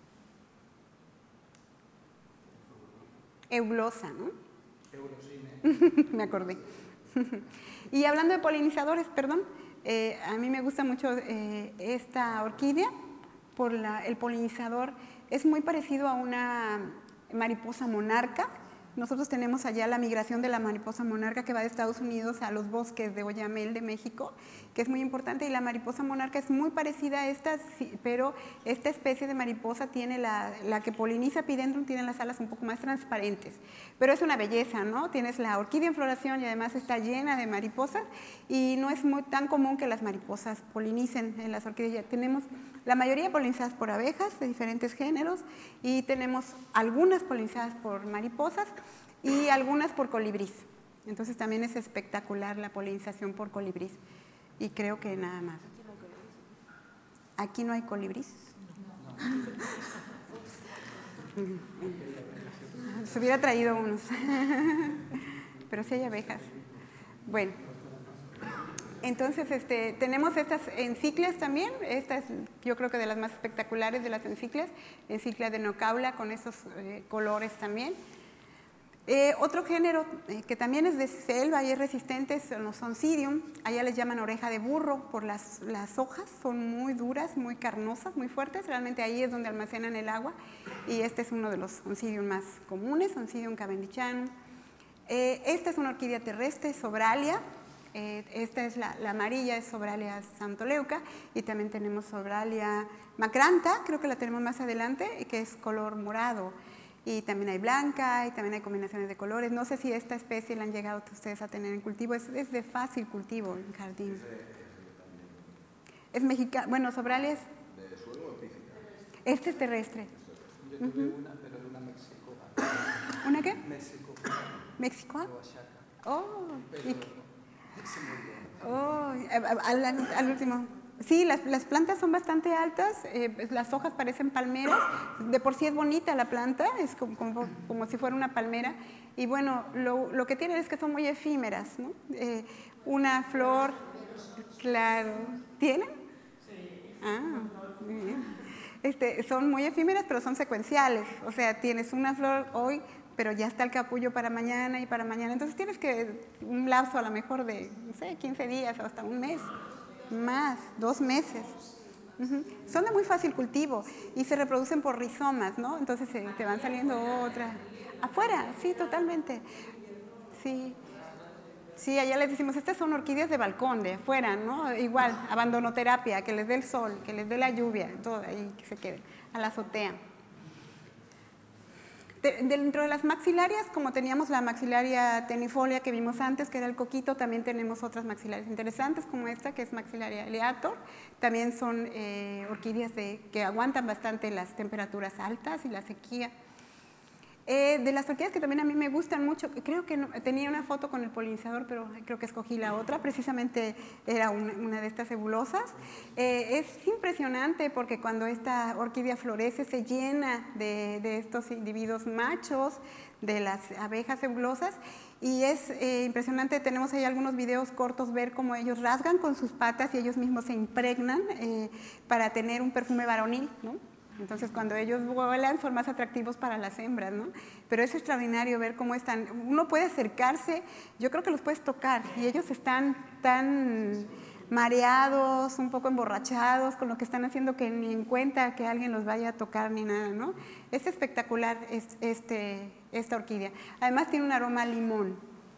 Euglosa, ¿no? Eurosine. Me acordé. Y hablando de polinizadores, perdón, eh, a mí me gusta mucho eh, esta orquídea por la, el polinizador. Es muy parecido a una mariposa monarca. Nosotros tenemos allá la migración de la mariposa monarca que va de Estados Unidos a los bosques de Oyamel de México, que es muy importante, y la mariposa monarca es muy parecida a esta, pero esta especie de mariposa tiene la, la que poliniza Epidendrum, tiene las alas un poco más transparentes, pero es una belleza, ¿no? Tienes la orquídea en floración y además está llena de mariposas y no es muy tan común que las mariposas polinicen en las orquídeas. Tenemos la mayoría polinizadas por abejas de diferentes géneros y tenemos algunas polinizadas por mariposas y algunas por colibrís. Entonces también es espectacular la polinización por colibrís. Y creo que nada más. ¿Aquí no hay colibrís? Se hubiera traído unos. Pero sí hay abejas. Bueno. Entonces, este, tenemos estas enciclias también. Esta es, yo creo que de las más espectaculares de las enciclias. Enciclia de Nocaula con esos eh, colores también. Eh, otro género eh, que también es de selva y es resistente son los Oncidium. Allá les llaman oreja de burro por las, las hojas, son muy duras, muy carnosas, muy fuertes. Realmente ahí es donde almacenan el agua y este es uno de los Oncidium más comunes, Oncidium cavendichanum. Eh, esta es una orquídea terrestre, Sobralia. Eh, esta es la, la amarilla, es Sobralia xantholeuca y también tenemos Sobralia macrantha, creo que la tenemos más adelante, que es color morado. Y también hay blanca y también hay combinaciones de colores. No sé si esta especie la han llegado ustedes a tener en cultivo, es, es de fácil cultivo en jardín. Es mexicano, bueno, Sobralia es... ¿De suelo o epífita? Este es terrestre. Yo tuve uh-huh. una, pero de una México. ¿Una qué? México. ¿México? Oh, pero y... se murió. Oh, al, al, al último. Sí, las, las plantas son bastante altas, eh, las hojas parecen palmeras, de por sí es bonita la planta, es como, como, como si fuera una palmera, y bueno, lo, lo que tienen es que son muy efímeras, ¿no? Eh, una flor, claro, ¿tienen? Sí. Ah, muy bien. Este, son muy efímeras, pero son secuenciales, o sea, tienes una flor hoy, pero ya está el capullo para mañana y para mañana, entonces tienes que un lapso a lo mejor de, no sé, quince días o hasta un mes. Más, dos meses. Uh-huh. Son de muy fácil cultivo y se reproducen por rizomas, ¿no? Entonces eh, te van saliendo otra. Afuera, sí, totalmente. Sí. Sí, allá les decimos, estas son orquídeas de balcón, de afuera, ¿no? Igual, abandonoterapia, que les dé el sol, que les dé la lluvia, todo ahí que se queden, a la azotea. De, dentro de las maxilarias, como teníamos la maxilaria tenifolia que vimos antes, que era el coquito, también tenemos otras maxilarias interesantes como esta, que es maxilaria eleator. También son eh, orquídeas de, que aguantan bastante las temperaturas altas y la sequía. Eh, de las orquídeas que también a mí me gustan mucho, creo que no, tenía una foto con el polinizador, pero creo que escogí la otra, precisamente era una, una de estas ebulosas. Eh, es impresionante porque cuando esta orquídea florece se llena de, de estos individuos machos, de las abejas ebulosas, y es eh, impresionante, tenemos ahí algunos videos cortos, ver cómo ellos rasgan con sus patas y ellos mismos se impregnan eh, para tener un perfume varonil, ¿no? Entonces, cuando ellos vuelan, son más atractivos para las hembras, ¿no? Pero es extraordinario ver cómo están. Uno puede acercarse, yo creo que los puedes tocar, y ellos están tan mareados, un poco emborrachados con lo que están haciendo, que ni en cuenta que alguien los vaya a tocar ni nada, ¿no? Es espectacular este, esta orquídea. Además tiene un aroma a limón.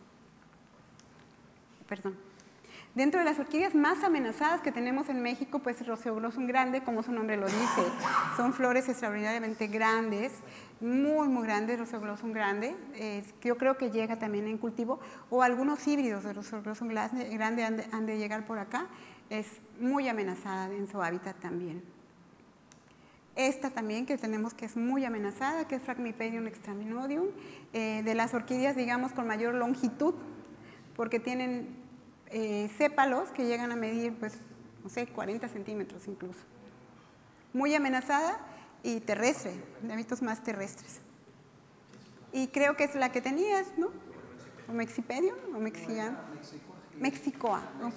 Perdón. Dentro de las orquídeas más amenazadas que tenemos en México, pues Roseoglossum grande, como su nombre lo dice, son flores extraordinariamente grandes, muy, muy grandes, Roseoglossum grande, eh, yo creo que llega también en cultivo, o algunos híbridos de Roseoglossum grande han de, han de llegar por acá, es muy amenazada en su hábitat también. Esta también que tenemos que es muy amenazada, que es Phragmipedium extraminodium, eh, de las orquídeas, digamos, con mayor longitud, porque tienen Eh, sépalos que llegan a medir, pues, no sé, cuarenta centímetros incluso. Muy amenazada y terrestre, de hábitos más terrestres. Y creo que es la que tenías, ¿no? ¿O Mexipedium? ¿O Mexian? Mexicoa, ok.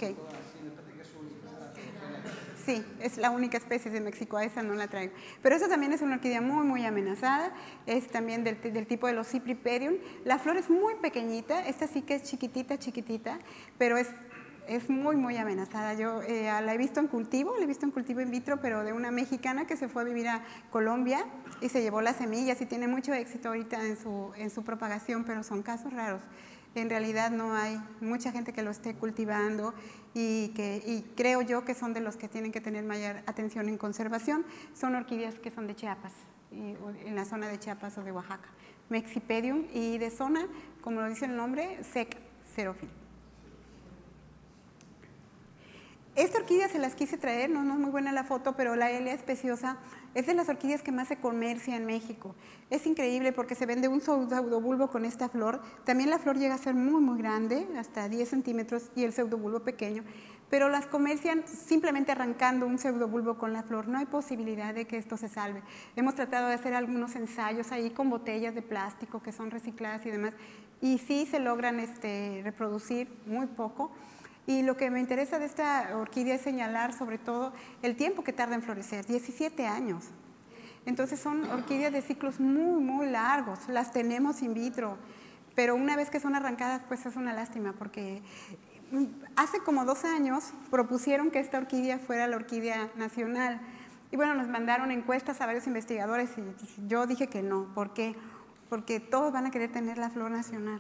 Sí, es la única especie de Mexicoa, esa no la traigo. Pero esa también es una orquídea muy, muy amenazada, es también del, del tipo de los Cypripedium. La flor es muy pequeñita, esta sí que es chiquitita, chiquitita, pero es, es muy, muy amenazada. Yo eh, la he visto en cultivo, la he visto en cultivo in vitro, pero de una mexicana que se fue a vivir a Colombia y se llevó las semillas y tiene mucho éxito ahorita en su, en su propagación, pero son casos raros. En realidad no hay mucha gente que lo esté cultivando y, que, y creo yo que son de los que tienen que tener mayor atención en conservación. Son orquídeas que son de Chiapas, y, en la zona de Chiapas o de Oaxaca. Mexipedium, y de zona, como lo dice el nombre, Sec Xerophil. Esta orquídea se las quise traer, no, no es muy buena la foto, pero la Elea especiosa es de las orquídeas que más se comercia en México. Es increíble porque se vende un pseudobulbo con esta flor. También la flor llega a ser muy, muy grande, hasta diez centímetros, y el pseudobulbo pequeño. Pero las comercian simplemente arrancando un pseudobulbo con la flor. No hay posibilidad de que esto se salve. Hemos tratado de hacer algunos ensayos ahí con botellas de plástico que son recicladas y demás, y sí se logran este, reproducir muy poco. Y lo que me interesa de esta orquídea es señalar sobre todo el tiempo que tarda en florecer, diecisiete años. Entonces son orquídeas de ciclos muy, muy largos, las tenemos in vitro, pero una vez que son arrancadas, pues es una lástima, porque hace como dos años propusieron que esta orquídea fuera la orquídea nacional. Y bueno, nos mandaron encuestas a varios investigadores y yo dije que no. ¿Por qué? Porque todos van a querer tener la flor nacional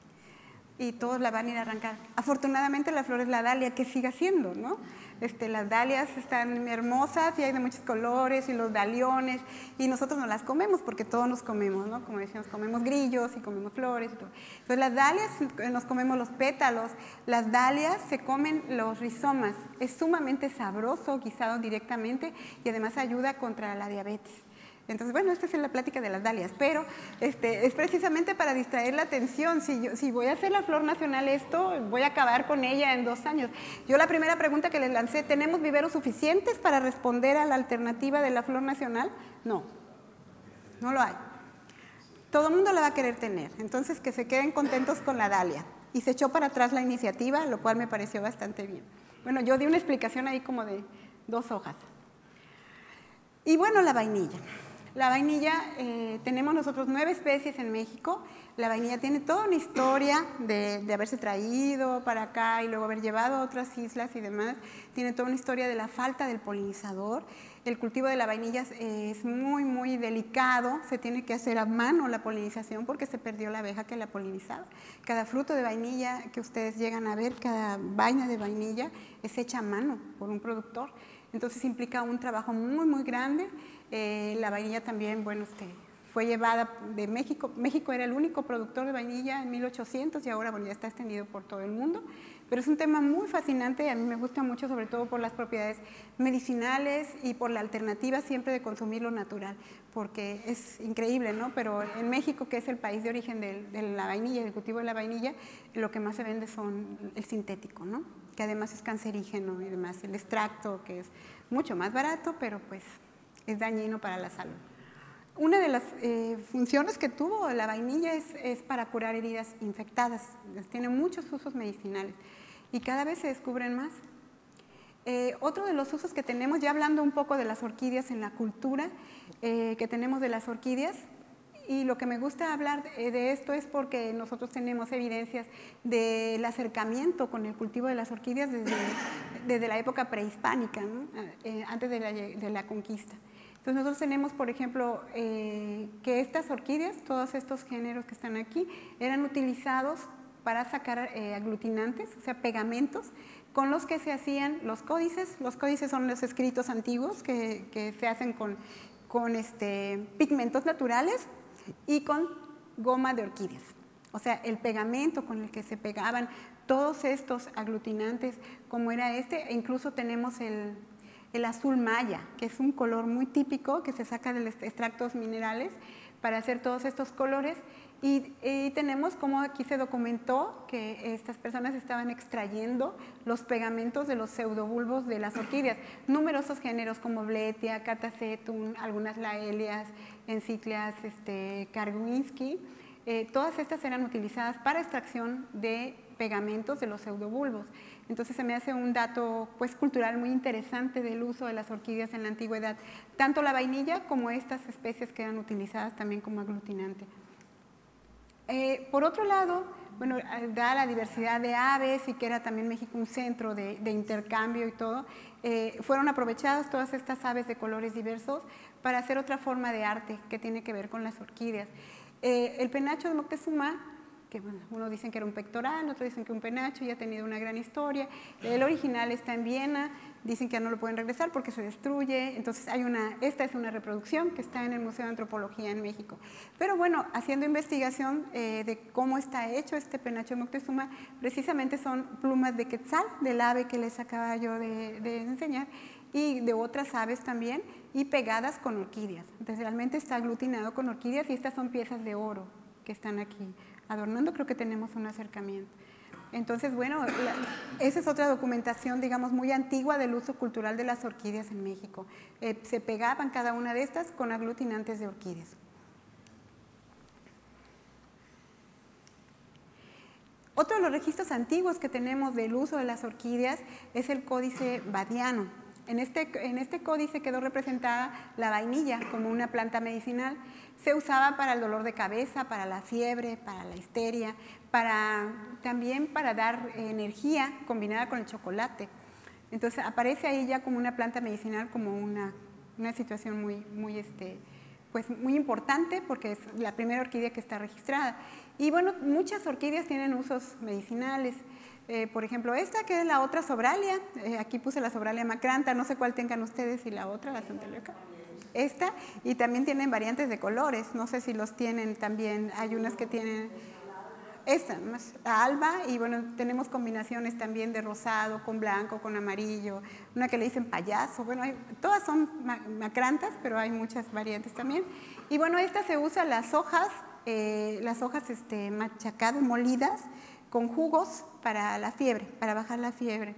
y todos la van a ir a arrancar. Afortunadamente la flor es la dalia, que sigue siendo, ¿no? Este, las dalias están hermosas y hay de muchos colores, y los daliones, y nosotros no las comemos porque todos nos comemos, ¿no? Como decíamos, comemos grillos y comemos flores y todo. Entonces las dalias nos comemos los pétalos, las dalias se comen los rizomas. Es sumamente sabroso, guisado directamente, y además ayuda contra la diabetes. Entonces, bueno, esta es la plática de las dalias, pero este, es precisamente para distraer la atención. Si, yo, si voy a hacer la flor nacional esto, voy a acabar con ella en dos años. Yo la primera pregunta que les lancé, ¿tenemos viveros suficientes para responder a la alternativa de la flor nacional? No, no lo hay. Todo el mundo la va a querer tener, entonces que se queden contentos con la dalia. Y se echó para atrás la iniciativa, lo cual me pareció bastante bien. Bueno, yo di una explicación ahí como de dos hojas. Y bueno, la vainilla. La vainilla, eh, tenemos nosotros nueve especies en México. La vainilla tiene toda una historia de, de haberse traído para acá y luego haber llevado a otras islas y demás. Tiene toda una historia de la falta del polinizador. El cultivo de la vainilla es muy, muy delicado. Se tiene que hacer a mano la polinización porque se perdió la abeja que la polinizaba. Cada fruto de vainilla que ustedes llegan a ver, cada vaina de vainilla, es hecha a mano por un productor. Entonces implica un trabajo muy, muy grande. Eh, la vainilla también, bueno, este, fue llevada de México. México era el único productor de vainilla en mil ochocientos y ahora, bueno, ya está extendido por todo el mundo. Pero es un tema muy fascinante y a mí me gusta mucho, sobre todo por las propiedades medicinales y por la alternativa siempre de consumir lo natural, porque es increíble, ¿no? Pero en México, que es el país de origen de, de la vainilla, del cultivo de la vainilla, lo que más se vende son el sintético, ¿no? Que además es cancerígeno y demás, el extracto, que es mucho más barato, pero pues es dañino para la salud. Una de las eh, funciones que tuvo la vainilla es, es para curar heridas infectadas, tiene muchos usos medicinales y cada vez se descubren más. Eh, otro de los usos que tenemos, ya hablando un poco de las orquídeas en la cultura, eh, que tenemos de las orquídeas, y lo que me gusta hablar de, de esto es porque nosotros tenemos evidencias del acercamiento con el cultivo de las orquídeas desde, desde la época prehispánica, ¿no? eh, antes de la, de la conquista. Entonces nosotros tenemos, por ejemplo, eh, que estas orquídeas, todos estos géneros que están aquí, eran utilizados para sacar eh, aglutinantes, o sea, pegamentos, con los que se hacían los códices. Los códices son los escritos antiguos que, que se hacen con, con este, pigmentos naturales y con goma de orquídeas. O sea, el pegamento con el que se pegaban todos estos aglutinantes, como era este, e incluso tenemos el, el azul maya, que es un color muy típico que se saca de los extractos minerales para hacer todos estos colores. Y, y tenemos como aquí se documentó que estas personas estaban extrayendo los pegamentos de los pseudobulbos de las orquídeas. Numerosos géneros como Bletia, Catasetum, algunas Laelias, Encicleas, este, Karwinski, eh, todas estas eran utilizadas para extracción de pegamentos de los pseudobulbos. Entonces se me hace un dato pues, cultural muy interesante del uso de las orquídeas en la antigüedad, tanto la vainilla como estas especies que eran utilizadas también como aglutinante. Eh, por otro lado, bueno, dada la diversidad de aves y que era también México un centro de, de intercambio y todo, eh, fueron aprovechadas todas estas aves de colores diversos para hacer otra forma de arte que tiene que ver con las orquídeas. Eh, el penacho de Moctezuma, que bueno, unos dicen que era un pectoral, otros dicen que un penacho, y ha tenido una gran historia. El original está en Viena, dicen que ya no lo pueden regresar porque se destruye. Entonces hay una, esta es una reproducción que está en el Museo de Antropología en México. Pero bueno, haciendo investigación eh, de cómo está hecho este penacho de Moctezuma, precisamente son plumas de quetzal, del ave que les acaba yo de, de enseñar, y de otras aves también, y pegadas con orquídeas. Entonces realmente está aglutinado con orquídeas, y estas son piezas de oro que están aquí adornando. Creo que tenemos un acercamiento. Entonces, bueno, la, esa es otra documentación, digamos, muy antigua del uso cultural de las orquídeas en México. Eh, se pegaban cada una de estas con aglutinantes de orquídeas. Otro de los registros antiguos que tenemos del uso de las orquídeas es el Códice Badiano. En este, en este códice quedó representada la vainilla como una planta medicinal. Se usaba para el dolor de cabeza, para la fiebre, para la histeria, para, también para dar energía combinada con el chocolate. Entonces aparece ahí ya como una planta medicinal, como una, una situación muy, muy, este, pues muy importante, porque es la primera orquídea que está registrada. Y bueno, muchas orquídeas tienen usos medicinales. Eh, por ejemplo, esta que es la otra sobralia, eh, aquí puse la sobralia macranta, no sé cuál tengan ustedes, y la otra, la centelioca. Esta, y también tienen variantes de colores, no sé si los tienen también, hay unas que tienen esta, la alba, y bueno, tenemos combinaciones también de rosado con blanco, con amarillo, una que le dicen payaso, bueno, hay, todas son macrantas, pero hay muchas variantes también. Y bueno, esta se usa las hojas, eh, las hojas este, machacadas, molidas, con jugos para la fiebre, para bajar la fiebre.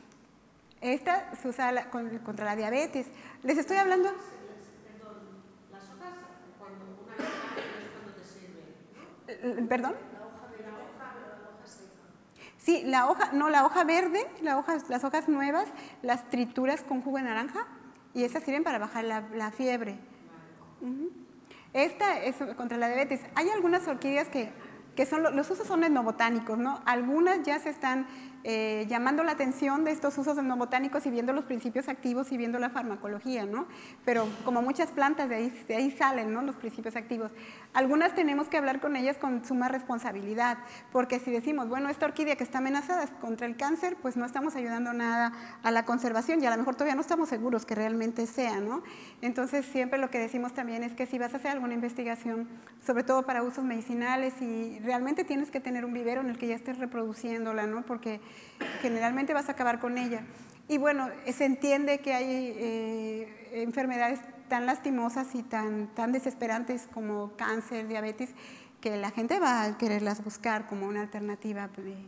Esta se usa la, con, contra la diabetes. Les estoy hablando... Perdón, las hojas, cuando una hoja es cuando te sirven. ¿Perdón? La hoja de la hoja, la hoja seca. Sí, la hoja, no, la hoja verde, la hoja, las hojas nuevas, las trituras con jugo de naranja, y esas sirven para bajar la, la fiebre. Uh-huh. Esta es contra la diabetes. Hay algunas orquídeas que... que son, los usos son etnobotánicos, ¿no? Algunas ya se están eh, llamando la atención de estos usos etnobotánicos y viendo los principios activos y viendo la farmacología, ¿no? Pero como muchas plantas, de ahí, de ahí salen, ¿no?, los principios activos. Algunas tenemos que hablar con ellas con suma responsabilidad, porque si decimos, bueno, esta orquídea que está amenazada contra el cáncer, pues no estamos ayudando nada a la conservación, y a lo mejor todavía no estamos seguros que realmente sea, ¿no? Entonces siempre lo que decimos también es que si vas a hacer alguna investigación, sobre todo para usos medicinales, y realmente tienes que tener un vivero en el que ya estés reproduciéndola, ¿no? Porque generalmente vas a acabar con ella. Y bueno, se entiende que hay eh, enfermedades tan lastimosas y tan, tan desesperantes como cáncer, diabetes, que la gente va a quererlas buscar como una alternativa de,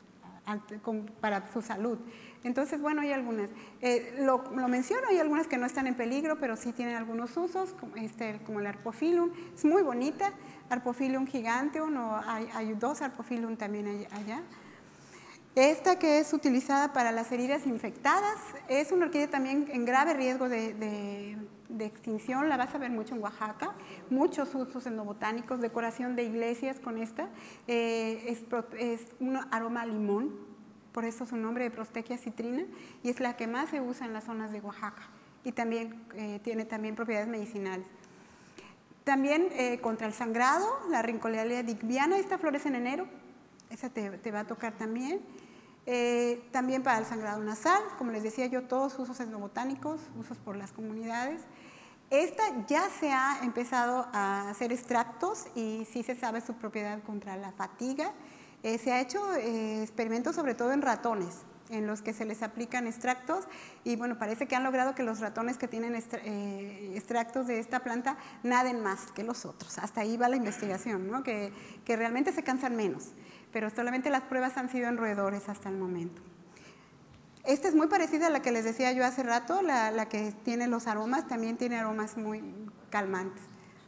para su salud. Entonces, bueno, hay algunas. Eh, lo, lo menciono, hay algunas que no están en peligro, pero sí tienen algunos usos, como, este, como el Arpophyllum. Es muy bonita, Arpophyllum giganteum, o hay, hay dos Arpophyllum también allá. Esta, que es utilizada para las heridas infectadas, es una orquídea también en grave riesgo de, de, de extinción. La vas a ver mucho en Oaxaca, muchos usos etnobotánicos, decoración de iglesias con esta. Eh, es, es un aroma a limón, por eso su nombre de Prostechia citrina, y es la que más se usa en las zonas de Oaxaca, y también eh, tiene también propiedades medicinales. También eh, contra el sangrado, la Rincolealia digviana, esta florece en enero, esa te, te va a tocar también. Eh, también para el sangrado nasal, como les decía yo, todos usos etnobotánicos, usos por las comunidades. Esta ya se ha empezado a hacer extractos y sí se sabe su propiedad contra la fatiga. Eh, se ha hecho eh, experimentos sobre todo en ratones, en los que se les aplican extractos y bueno, parece que han logrado que los ratones que tienen extra, eh, extractos de esta planta naden más que los otros. Hasta ahí va la investigación, ¿no? que, que realmente se cansan menos, pero solamente las pruebas han sido en roedores hasta el momento. Esta es muy parecida a la que les decía yo hace rato, la, la que tiene los aromas, también tiene aromas muy calmantes.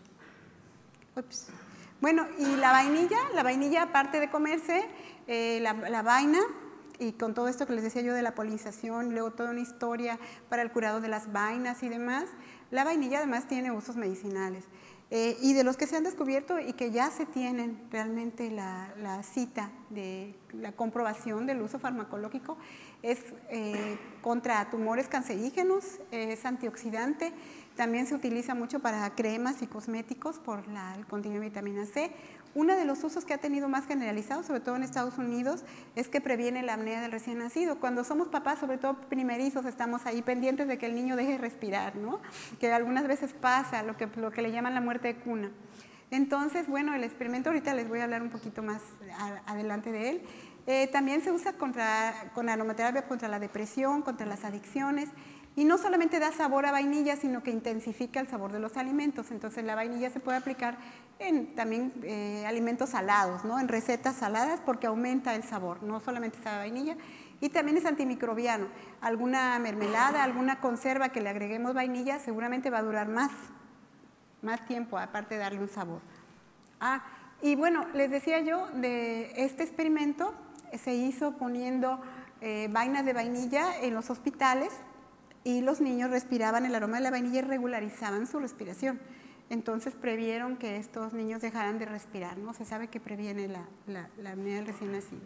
Ups. Bueno, y la vainilla, la vainilla aparte de comerse, eh, la, la vaina, y con todo esto que les decía yo de la polinización, luego toda una historia para el curado de las vainas y demás, la vainilla además tiene usos medicinales. Eh, y de los que se han descubierto y que ya se tienen realmente la, la cita de la comprobación del uso farmacológico, es eh, contra tumores cancerígenos, eh, es antioxidante, también se utiliza mucho para cremas y cosméticos por la, el contenido de vitamina C. Uno de los usos que ha tenido más generalizado, sobre todo en Estados Unidos, es que previene la apnea del recién nacido. Cuando somos papás, sobre todo primerizos, estamos ahí pendientes de que el niño deje de respirar, ¿no? Que algunas veces pasa lo que, lo que le llaman la muerte de cuna. Entonces, bueno, el experimento ahorita les voy a hablar un poquito más a, adelante de él. Eh, también se usa contra, con aromaterapia contra la depresión, contra las adicciones. Y no solamente da sabor a vainilla, sino que intensifica el sabor de los alimentos. Entonces la vainilla se puede aplicar en también eh, alimentos salados, ¿no? En recetas saladas, porque aumenta el sabor, no solamente sabe a vainilla. Y también es antimicrobiano. Alguna mermelada, alguna conserva que le agreguemos vainilla seguramente va a durar más, más tiempo, aparte de darle un sabor. Ah, y bueno, les decía yo, de este experimento se hizo poniendo eh, vainas de vainilla en los hospitales, y los niños respiraban el aroma de la vainilla y regularizaban su respiración. Entonces previeron que estos niños dejaran de respirar, ¿no? Se sabe que previene la, la, la apnea del recién nacido.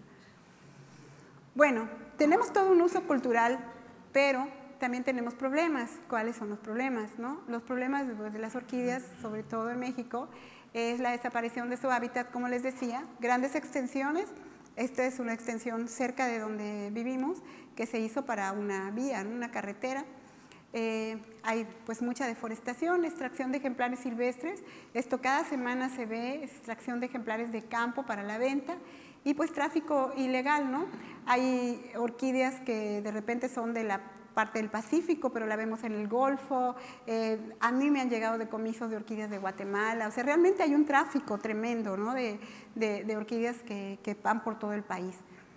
Bueno, tenemos todo un uso cultural, pero también tenemos problemas. ¿Cuáles son los problemas, no? Los problemas pues, de las orquídeas, sobre todo en México, es la desaparición de su hábitat, como les decía, grandes extensiones. Esta es una extensión cerca de donde vivimos, que se hizo para una vía, una carretera. Eh, hay pues mucha deforestación, extracción de ejemplares silvestres. Esto cada semana se ve, extracción de ejemplares de campo para la venta. Y pues tráfico ilegal, ¿no? Hay orquídeas que de repente son de la parte del Pacífico, pero la vemos en el Golfo. Eh, a mí me han llegado decomisos de orquídeas de Guatemala. O sea, realmente hay un tráfico tremendo, ¿no? de, de, de orquídeas que, que van por todo el país.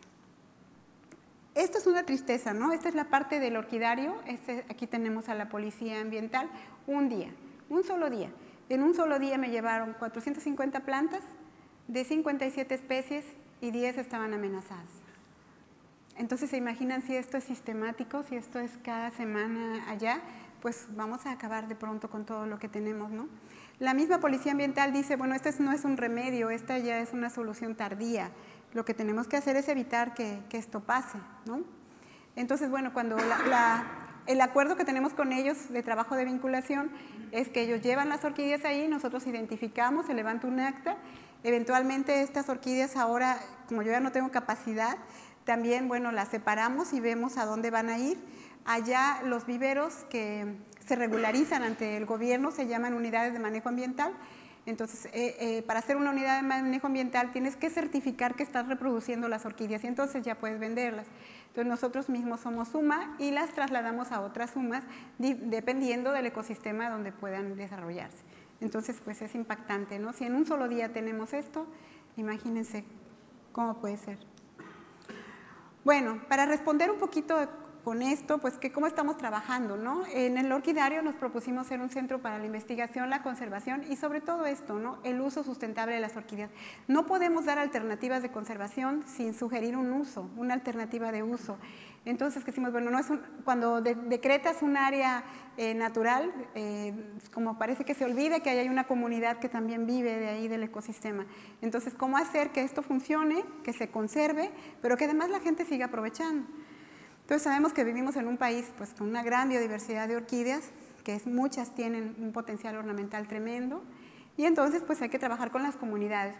Esto es una tristeza, ¿no? Esta es la parte del orquidario. Este, aquí tenemos a la policía ambiental. Un día, un solo día. En un solo día me llevaron cuatrocientas cincuenta plantas de cincuenta y siete especies y diez estaban amenazadas. Entonces, ¿se imaginan si esto es sistemático, si esto es cada semana allá? Pues vamos a acabar de pronto con todo lo que tenemos, ¿no? La misma policía ambiental dice, bueno, este no es un remedio, esta ya es una solución tardía. Lo que tenemos que hacer es evitar que, que esto pase, ¿no? Entonces, bueno, cuando la, la, el acuerdo que tenemos con ellos de trabajo de vinculación es que ellos llevan las orquídeas ahí, nosotros identificamos, se levanta un acta, eventualmente estas orquídeas ahora, como yo ya no tengo capacidad, también, bueno, las separamos y vemos a dónde van a ir. Allá los viveros que se regularizan ante el gobierno se llaman unidades de manejo ambiental. Entonces, eh, eh, para hacer una unidad de manejo ambiental tienes que certificar que estás reproduciendo las orquídeas y entonces ya puedes venderlas. Entonces, nosotros mismos somos suma y las trasladamos a otras sumas dependiendo del ecosistema donde puedan desarrollarse. Entonces, pues es impactante, ¿no? Si en un solo día tenemos esto, imagínense cómo puede ser. Bueno, para responder un poquito con esto, pues que cómo estamos trabajando, ¿no? En el orquidario nos propusimos ser un centro para la investigación, la conservación y sobre todo esto, ¿no? El uso sustentable de las orquídeas. No podemos dar alternativas de conservación sin sugerir un uso, una alternativa de uso. Entonces, que decimos, bueno, no es un, cuando de, decretas un área eh, natural, eh, como parece que se olvida que hay una comunidad que también vive de ahí del ecosistema. Entonces, ¿cómo hacer que esto funcione, que se conserve, pero que además la gente siga aprovechando? Entonces sabemos que vivimos en un país pues, con una gran biodiversidad de orquídeas, que es, muchas tienen un potencial ornamental tremendo, y entonces pues hay que trabajar con las comunidades.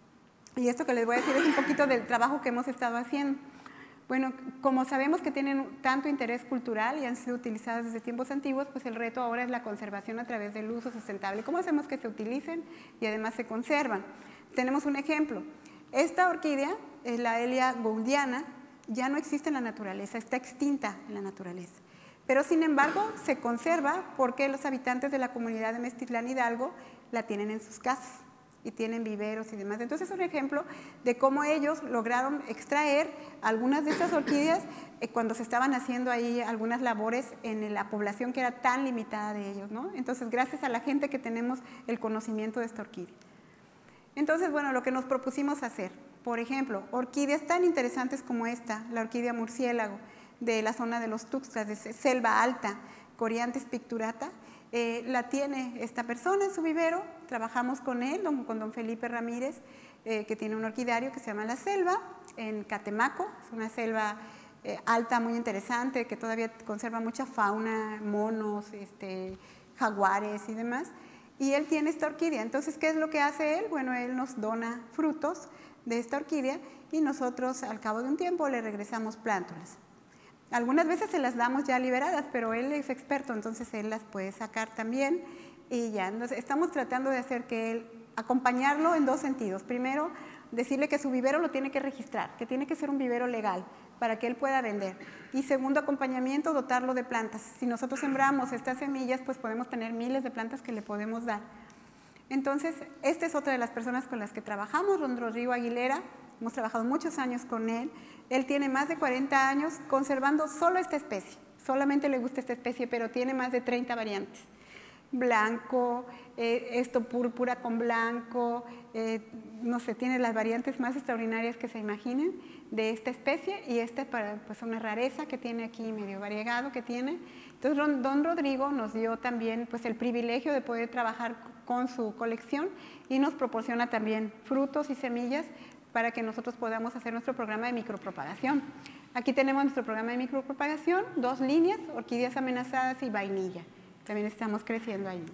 Y esto que les voy a decir es un poquito del trabajo que hemos estado haciendo. Bueno, como sabemos que tienen tanto interés cultural y han sido utilizadas desde tiempos antiguos, pues el reto ahora es la conservación a través del uso sustentable. ¿Cómo hacemos que se utilicen y además se conservan? Tenemos un ejemplo. Esta orquídea, es la Elia gouldiana, ya no existe en la naturaleza, está extinta en la naturaleza. Pero sin embargo se conserva porque los habitantes de la comunidad de Meztitlán Hidalgo la tienen en sus casas y tienen viveros y demás. Entonces es un ejemplo de cómo ellos lograron extraer algunas de estas orquídeas eh, cuando se estaban haciendo ahí algunas labores en la población que era tan limitada de ellos, ¿no? Entonces gracias a la gente que tenemos el conocimiento de esta orquídea. Entonces, bueno, lo que nos propusimos hacer, por ejemplo, orquídeas tan interesantes como esta, la orquídea murciélago de la zona de los Tuxtlas, de selva alta, Coriantes picturata, eh, la tiene esta persona en su vivero, trabajamos con él, don, con don Felipe Ramírez, eh, que tiene un orquidario que se llama La Selva, en Catemaco, es una selva eh, alta muy interesante, que todavía conserva mucha fauna, monos, este, jaguares y demás. Y él tiene esta orquídea. Entonces, ¿qué es lo que hace él? Bueno, él nos dona frutos de esta orquídea y nosotros al cabo de un tiempo le regresamos plántulas. Algunas veces se las damos ya liberadas, pero él es experto, entonces él las puede sacar también y ya. Entonces, estamos tratando de hacer que él, acompañarlo en dos sentidos. Primero, decirle que su vivero lo tiene que registrar, que tiene que ser un vivero legal para que él pueda vender. Y segundo acompañamiento, dotarlo de plantas. Si nosotros sembramos estas semillas, pues podemos tener miles de plantas que le podemos dar. Entonces, esta es otra de las personas con las que trabajamos, don Rodrigo Aguilera. Hemos trabajado muchos años con él. Él tiene más de cuarenta años conservando solo esta especie. Solamente le gusta esta especie, pero tiene más de treinta variantes. Blanco, eh, esto púrpura con blanco, eh, no sé, tiene las variantes más extraordinarias que se imaginen de esta especie, y esta es para, pues, una rareza que tiene aquí, medio variegado que tiene. Entonces don, don Rodrigo nos dio también pues, el privilegio de poder trabajar con su colección y nos proporciona también frutos y semillas para que nosotros podamos hacer nuestro programa de micropropagación. Aquí tenemos nuestro programa de micropropagación, dos líneas, orquídeas amenazadas y vainilla. También estamos creciendo ahí.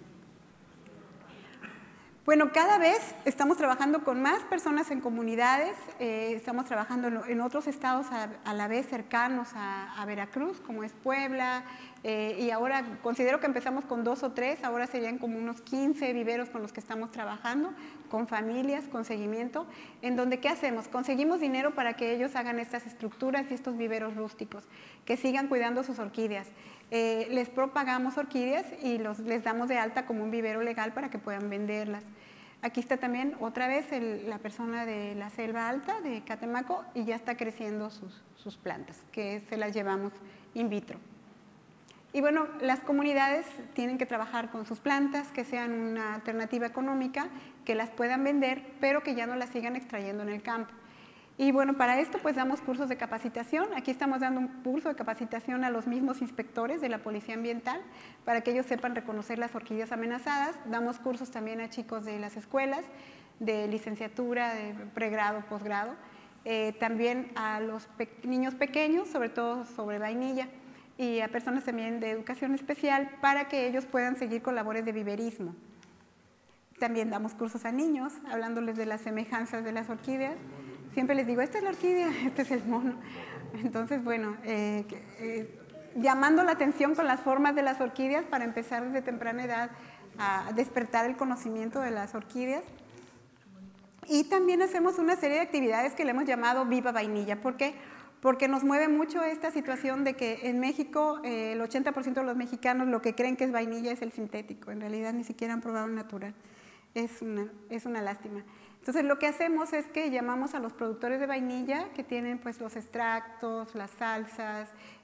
Bueno, cada vez estamos trabajando con más personas en comunidades, eh, estamos trabajando en, en otros estados a, a la vez cercanos a, a Veracruz, como es Puebla, eh, y ahora considero que empezamos con dos o tres, ahora serían como unos quince viveros con los que estamos trabajando, con familias, con seguimiento, en donde ¿qué hacemos? Conseguimos dinero para que ellos hagan estas estructuras y estos viveros rústicos, que sigan cuidando sus orquídeas. Eh, les propagamos orquídeas y los, les damos de alta como un vivero legal para que puedan venderlas. Aquí está también otra vez el, la persona de la selva alta de Catemaco y ya está creciendo sus, sus plantas, que se las llevamos in vitro. Y bueno, las comunidades tienen que trabajar con sus plantas, que sean una alternativa económica, que las puedan vender, pero que ya no las sigan extrayendo en el campo. Y bueno, para esto pues damos cursos de capacitación. Aquí estamos dando un curso de capacitación a los mismos inspectores de la Policía Ambiental para que ellos sepan reconocer las orquídeas amenazadas. Damos cursos también a chicos de las escuelas, de licenciatura, de pregrado, posgrado. Eh, también a los pe niños pequeños, sobre todo sobre vainilla, y a personas también de educación especial para que ellos puedan seguir con labores de viverismo. También damos cursos a niños, hablándoles de las semejanzas de las orquídeas. Siempre les digo, esta es la orquídea, este es el mono. Entonces, bueno, eh, eh, llamando la atención con las formas de las orquídeas para empezar desde temprana edad a despertar el conocimiento de las orquídeas. Y también hacemos una serie de actividades que le hemos llamado Viva Vainilla. ¿Por qué? Porque nos mueve mucho esta situación de que en México eh, el ochenta por ciento de los mexicanos lo que creen que es vainilla es el sintético. En realidad ni siquiera han probado el natural. Es una, es una lástima. Entonces lo que hacemos es que llamamos a los productores de vainilla que tienen pues los extractos, las salsas,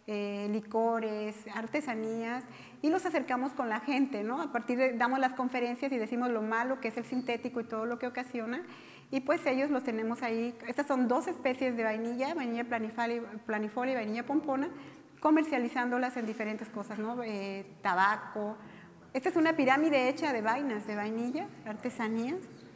eh, licores, artesanías, y los acercamos con la gente, ¿no? A partir de, damos las conferencias y decimos lo malo que es el sintético y todo lo que ocasiona, y pues ellos los tenemos ahí. Estas son dos especies de vainilla, vainilla planifolia, planifolia y vainilla pompona, comercializándolas en diferentes cosas, ¿no? Eh, tabaco. Esta es una pirámide hecha de vainas de vainilla, artesanías.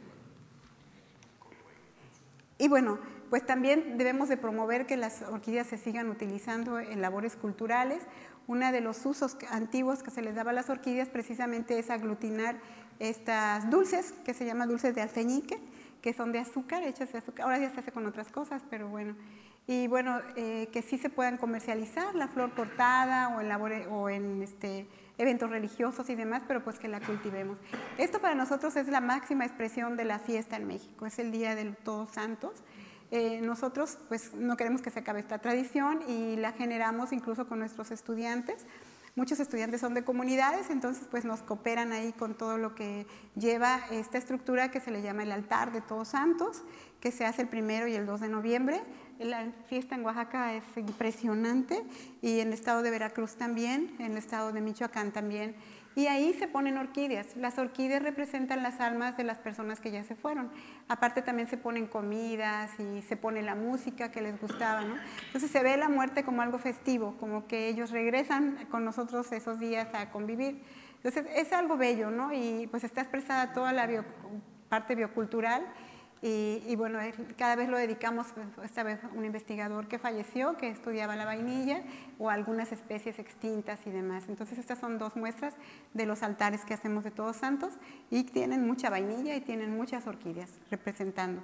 Y bueno, pues también debemos de promover que las orquídeas se sigan utilizando en labores culturales. Uno de los usos antiguos que se les daba a las orquídeas precisamente es aglutinar estas dulces, que se llaman dulces de alfeñique, que son de azúcar, hechas de azúcar. Ahora ya se hace con otras cosas, pero bueno. Y bueno, eh, que sí se puedan comercializar, la flor cortada o en, labores, o en este, eventos religiosos y demás, pero pues que la cultivemos. Esto para nosotros es la máxima expresión de la fiesta en México, es el Día de Todos Santos. Eh, nosotros pues no queremos que se acabe esta tradición y la generamos incluso con nuestros estudiantes. Muchos estudiantes son de comunidades, entonces pues nos cooperan ahí con todo lo que lleva esta estructura que se le llama el altar de Todos Santos, que se hace el primero y el dos de noviembre. La fiesta en Oaxaca es impresionante y en el estado de Veracruz también, en el estado de Michoacán también. Y ahí se ponen orquídeas. Las orquídeas representan las almas de las personas que ya se fueron. Aparte también se ponen comidas y se pone la música que les gustaba, ¿no? Entonces se ve la muerte como algo festivo, como que ellos regresan con nosotros esos días a convivir. Entonces es algo bello, ¿no? Y pues está expresada toda la bio, parte biocultural. Y, y bueno, cada vez lo dedicamos, esta vez un investigador que falleció, que estudiaba la vainilla o algunas especies extintas y demás. Entonces estas son dos muestras de los altares que hacemos de Todos Santos y tienen mucha vainilla y tienen muchas orquídeas representando.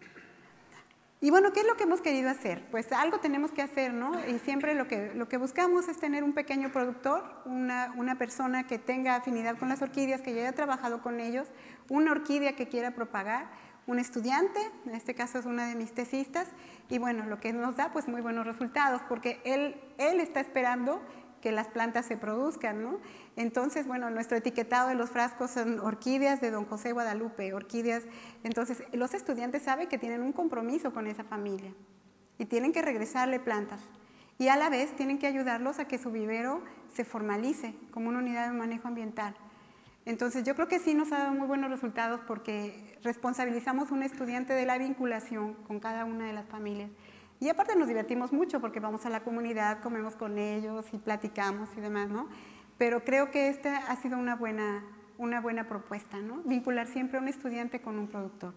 Y bueno, ¿qué es lo que hemos querido hacer? Pues algo tenemos que hacer, ¿no? Y siempre lo que, lo que buscamos es tener un pequeño productor, una, una persona que tenga afinidad con las orquídeas, que ya haya trabajado con ellos, una orquídea que quiera propagar, un estudiante, en este caso es una de mis tesistas, y bueno, lo que nos da pues muy buenos resultados, porque él, él está esperando que las plantas se produzcan, ¿no? Entonces, bueno, nuestro etiquetado de los frascos son orquídeas de Don José Guadalupe, orquídeas, entonces los estudiantes saben que tienen un compromiso con esa familia y tienen que regresarle plantas, y a la vez tienen que ayudarlos a que su vivero se formalice como una unidad de manejo ambiental. Entonces yo creo que sí nos ha dado muy buenos resultados porque responsabilizamos a un estudiante de la vinculación con cada una de las familias. Y aparte nos divertimos mucho porque vamos a la comunidad, comemos con ellos y platicamos y demás, ¿no? Pero creo que esta ha sido una buena, una buena propuesta, ¿no? Vincular siempre a un estudiante con un productor.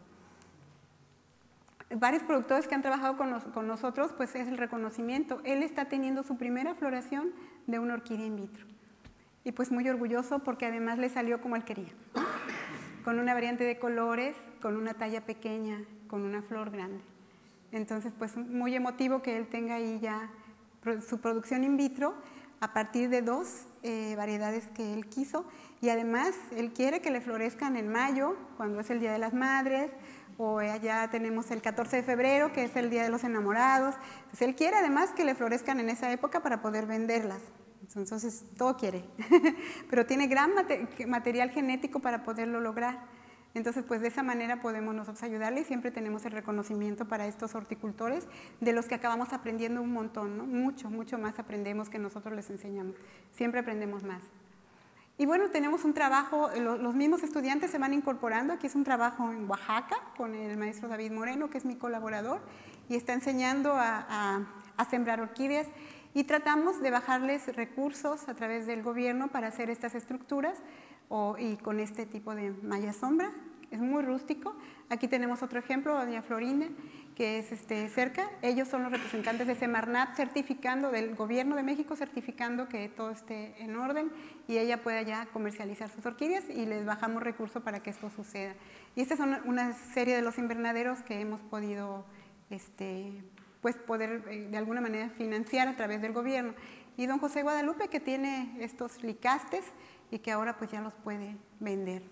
Varios productores que han trabajado con, nos, con nosotros, pues es el reconocimiento. Él está teniendo su primera floración de una orquídea in vitro. Y pues muy orgulloso porque además le salió como él quería, ¿no? Con una variante de colores, con una talla pequeña, con una flor grande. Entonces pues muy emotivo que él tenga ahí ya su producción in vitro a partir de dos eh, variedades que él quiso, y además él quiere que le florezcan en mayo, cuando es el Día de las Madres, o ya tenemos el catorce de febrero, que es el Día de los Enamorados. Entonces él quiere además que le florezcan en esa época para poder venderlas. Entonces, todo quiere, pero tiene gran material genético para poderlo lograr. Entonces, pues de esa manera podemos nosotros ayudarle y siempre tenemos el reconocimiento para estos horticultores, de los que acabamos aprendiendo un montón, ¿no? Mucho, mucho más aprendemos que nosotros les enseñamos. Siempre aprendemos más. Y bueno, tenemos un trabajo, los mismos estudiantes se van incorporando. Aquí es un trabajo en Oaxaca con el maestro David Moreno, que es mi colaborador, y está enseñando a, a, a sembrar orquídeas. Y tratamos de bajarles recursos a través del gobierno para hacer estas estructuras o, y con este tipo de malla sombra. Es muy rústico. Aquí tenemos otro ejemplo, doña Florinda, que es este, cerca. Ellos son los representantes de Semarnat certificando, del gobierno de México certificando que todo esté en orden y ella pueda ya comercializar sus orquídeas, y les bajamos recursos para que esto suceda. Y estas son una serie de los invernaderos que hemos podido este, pues poder eh, de alguna manera financiar a través del gobierno. Y don José Guadalupe, que tiene estos licastes y que ahora pues ya los puede vender.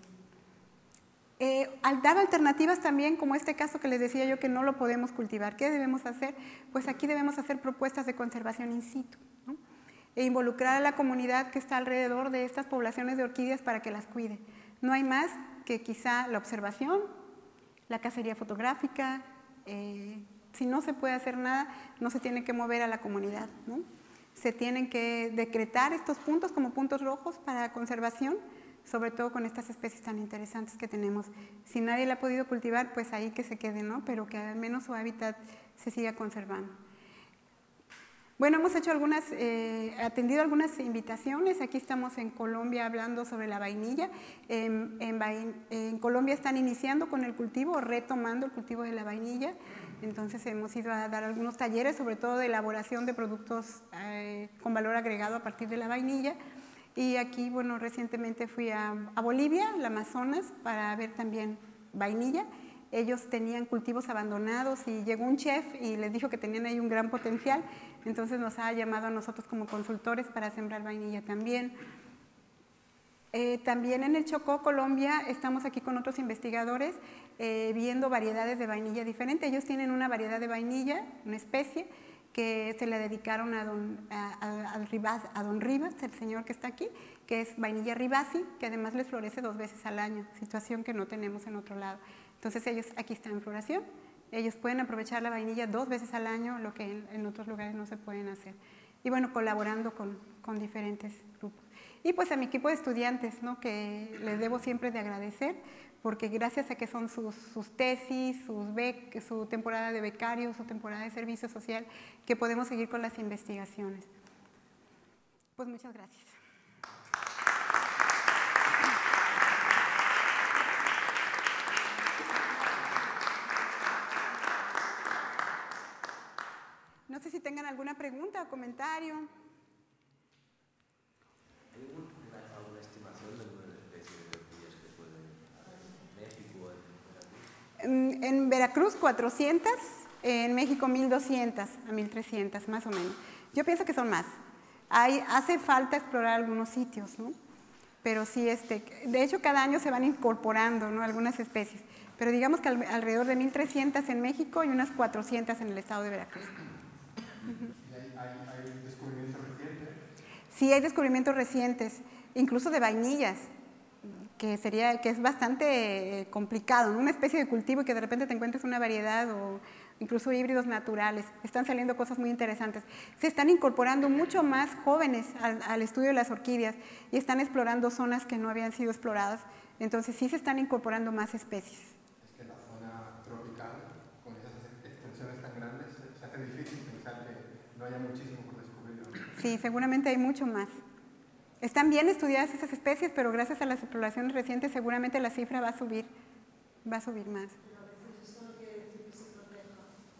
Eh, al dar alternativas también, como este caso que les decía yo que no lo podemos cultivar, ¿qué debemos hacer? Pues aquí debemos hacer propuestas de conservación in situ, ¿no? E involucrar a la comunidad que está alrededor de estas poblaciones de orquídeas para que las cuide. No hay más que quizá la observación, la cacería fotográfica. Eh, si no se puede hacer nada, no se tiene que mover a la comunidad, ¿no? se tienen que decretar estos puntos como puntos rojos para conservación, sobre todo con estas especies tan interesantes que tenemos. Si nadie la ha podido cultivar, pues ahí que se quede, ¿no? Pero que al menos su hábitat se siga conservando. Bueno, hemos hecho algunas, eh, atendido algunas invitaciones. Aquí estamos en Colombia hablando sobre la vainilla. En, en, en Colombia están iniciando con el cultivo, retomando el cultivo de la vainilla. Entonces hemos ido a dar algunos talleres, sobre todo de elaboración de productos eh, con valor agregado a partir de la vainilla. Y aquí, bueno, recientemente fui a, a Bolivia, al Amazonas, para ver también vainilla. Ellos tenían cultivos abandonados y llegó un chef y les dijo que tenían ahí un gran potencial, entonces nos ha llamado a nosotros como consultores para sembrar vainilla también. Eh, también en el Chocó, Colombia, estamos aquí con otros investigadores eh, viendo variedades de vainilla diferentes. Ellos tienen una variedad de vainilla, una especie, que se le dedicaron a don, a, a, a, Rivas, a don Rivas, el señor que está aquí, que es vainilla ribasi, que además les florece dos veces al año, situación que no tenemos en otro lado. Entonces ellos aquí están en floración, ellos pueden aprovechar la vainilla dos veces al año, lo que en, en otros lugares no se pueden hacer. Y bueno, colaborando con, con diferentes grupos. Y pues a mi equipo de estudiantes, ¿no? Que les debo siempre de agradecer, porque gracias a que son sus, sus tesis, sus bec, su temporada de becarios, su temporada de servicio social, que podemos seguir con las investigaciones. Pues muchas gracias. No sé si tengan alguna pregunta o comentario. ¿Hay alguna estimación del número de especies de orquídeas que pueden en México o en Veracruz? En, en Veracruz cuatrocientas, en México mil doscientas a mil trescientas, más o menos. Yo pienso que son más. Hay, hace falta explorar algunos sitios, ¿no? Pero sí, este, de hecho cada año se van incorporando, ¿no? Algunas especies. Pero digamos que al, alrededor de mil trescientas en México y unas cuatrocientas en el estado de Veracruz. ¿Y hay, hay, hay descubrimientos recientes? Sí, hay descubrimientos recientes, incluso de vainillas, que, sería, que es bastante complicado, ¿no? Una especie de cultivo y que de repente te encuentres una variedad o incluso híbridos naturales. Están saliendo cosas muy interesantes. Se están incorporando mucho más jóvenes al, al estudio de las orquídeas y están explorando zonas que no habían sido exploradas. Entonces sí se están incorporando más especies. Es que la zona tropical, con esas extensiones tan grandes, se hace difícil pensar que no haya muchísimo por descubrir. Sí, seguramente hay mucho más. Están bien estudiadas esas especies, pero gracias a las exploraciones recientes seguramente la cifra va a subir, va a subir más. Pero a veces eso no quiere decir que se proteja.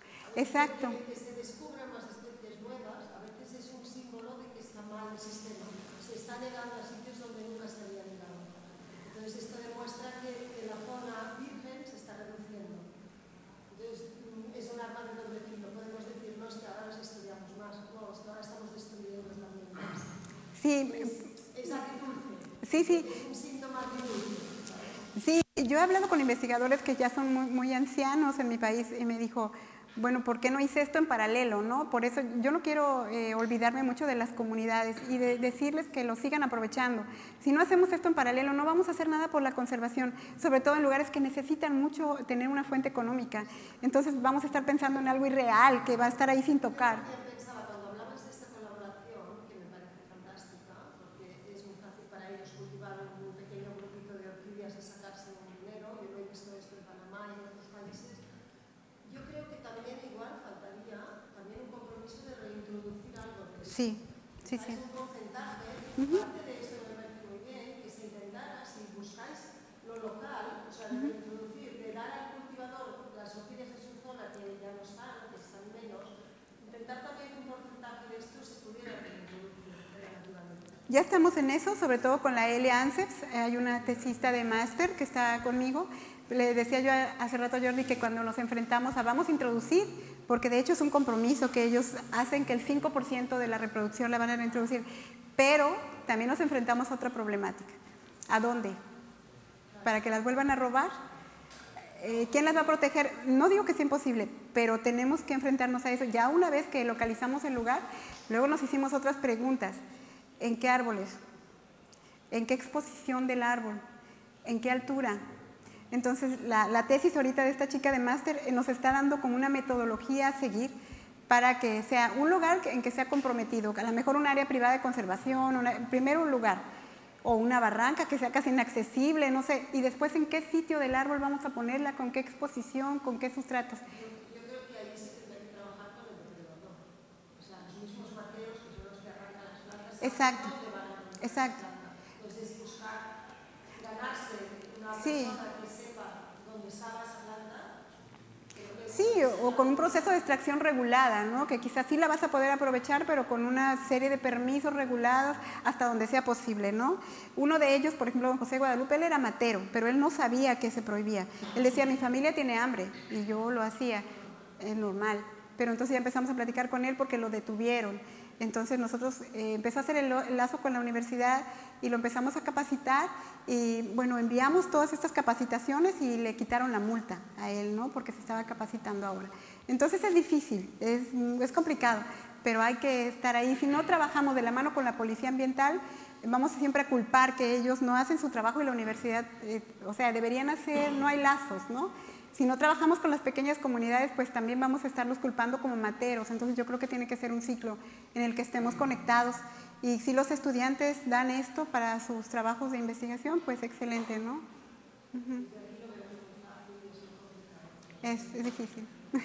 Exacto. Que se descubran más especies nuevas, a veces es un símbolo de que está mal el sistema. Se está llegando a sitios donde nunca se había llegado. Entonces esto demuestra que, que la zona virgen se está reduciendo. Entonces es un arma de doble filo. Podemos decirnos que ahora nos estudiamos más. No, es que ahora estamos destruyendo los ambientes. Sí. Es agridulce. Sí, sí. Es un síntoma agridulce. Sí, yo he hablado con investigadores que ya son muy, muy ancianos en mi país y me dijo, bueno, ¿por qué no hice esto en paralelo? ¿No? Por eso yo no quiero eh, olvidarme mucho de las comunidades y de decirles que lo sigan aprovechando. Si no hacemos esto en paralelo, no vamos a hacer nada por la conservación, sobre todo en lugares que necesitan mucho tener una fuente económica. Entonces vamos a estar pensando en algo irreal que va a estar ahí sin tocar. Yo pensaba, cuando hablabas de esta colaboración, que me parece fantástica, porque es muy fácil para ellos cultivar un pequeño grupito de orquídeas y sacarse un dinero, yo lo he visto esto en Panamá y en otros países, yo creo que también igual faltaría también un compromiso de reintroducir algo de esto. Sí, sí, sí. Es un porcentaje, Uh-huh. parte de esto me parece muy bien, que se intentara, si buscáis lo local, o sea, de reintroducir, de dar al cultivador las orquídeas de su zona que ya no están, que están menos, intentar también que un porcentaje de esto se pudiera reintroducir naturalmente. Ya estamos en eso, sobre todo con la L. Anseps. Hay una tesista de máster que está conmigo. Le decía yo hace rato a Jordi que cuando nos enfrentamos a vamos a introducir, porque de hecho es un compromiso que ellos hacen que el cinco por ciento de la reproducción la van a reintroducir, pero también nos enfrentamos a otra problemática. ¿A dónde? ¿Para que las vuelvan a robar? Eh, ¿Quién las va a proteger? No digo que sea imposible, pero tenemos que enfrentarnos a eso. Ya una vez que localizamos el lugar, luego nos hicimos otras preguntas. ¿En qué árboles? ¿En qué exposición del árbol? ¿En qué altura? Entonces, la, la tesis ahorita de esta chica de máster nos está dando como una metodología a seguir para que sea un lugar en que sea comprometido, a lo mejor un área privada de conservación, una, primero un lugar, o una barranca que sea casi inaccesible, no sé, y después en qué sitio del árbol vamos a ponerla, con qué exposición, con qué sustratos. Yo creo que ahí sí tendrá que trabajar con el depredador. O sea, los mismos mateos que son los que arrancan las plantas. Exacto, ¿Dónde van a poner exacto. la planta? Entonces, buscar, ganarse una Sí. persona que sepa dónde estaba esa planta. Sí, o con un proceso de extracción regulada, ¿no? Que quizás sí la vas a poder aprovechar, pero con una serie de permisos regulados hasta donde sea posible, ¿no? Uno de ellos, por ejemplo, don José Guadalupe, él era matero, pero él no sabía que se prohibía. Él decía, mi familia tiene hambre, y yo lo hacía, es normal. Pero entonces ya empezamos a platicar con él porque lo detuvieron. Entonces nosotros eh, empezó a hacer el, el lazo con la universidad y lo empezamos a capacitar y bueno, enviamos todas estas capacitaciones y le quitaron la multa a él, ¿no? Porque se estaba capacitando ahora. Entonces es difícil, es, es complicado, pero hay que estar ahí. Si no trabajamos de la mano con la policía ambiental, vamos siempre a culpar que ellos no hacen su trabajo y la universidad, eh, o sea, deberían hacer, no hay lazos, ¿no? Si no trabajamos con las pequeñas comunidades, pues también vamos a estarlos culpando como materos. Entonces yo creo que tiene que ser un ciclo en el que estemos conectados. Y si los estudiantes dan esto para sus trabajos de investigación, pues excelente, ¿no? Uh-huh. es, es difícil.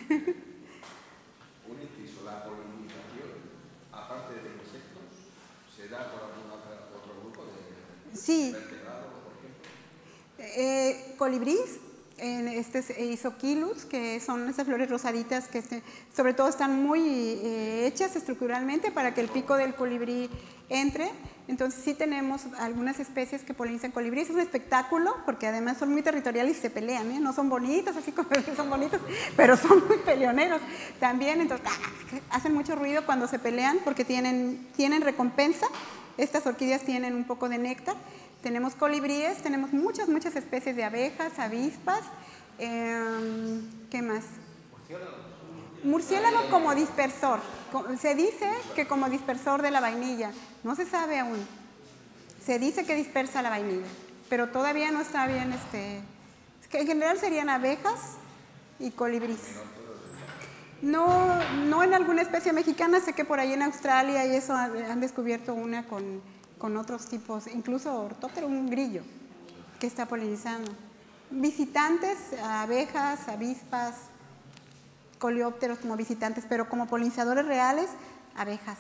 Un inciso, la polinización, aparte de insectos, ¿se da por algún otro, otro grupo de sí. vertebrados, por ejemplo? Eh, colibrís. Este es Isoquilus, que son esas flores rosaditas que este, sobre todo están muy eh, hechas estructuralmente para que el pico del colibrí entre. Entonces sí tenemos algunas especies que polinizan colibrí. Es un espectáculo porque además son muy territoriales y se pelean, ¿eh? No son bonitos, así como que son bonitos, pero son muy peleoneros también. Entonces hacen mucho ruido cuando se pelean porque tienen, tienen recompensa. Estas orquídeas tienen un poco de néctar. Tenemos colibríes, tenemos muchas, muchas especies de abejas, avispas. Eh, ¿Qué más? Murciélago como dispersor. Se dice que como dispersor de la vainilla. No se sabe aún. Se dice que dispersa la vainilla, pero todavía no está bien. Este, que en general serían abejas y colibríes. No, no en alguna especie mexicana. Sé que por ahí en Australia y eso han descubierto una con... con otros tipos, incluso ortóptero, un grillo que está polinizando. Visitantes, abejas, avispas, coleópteros como visitantes, pero como polinizadores reales, abejas.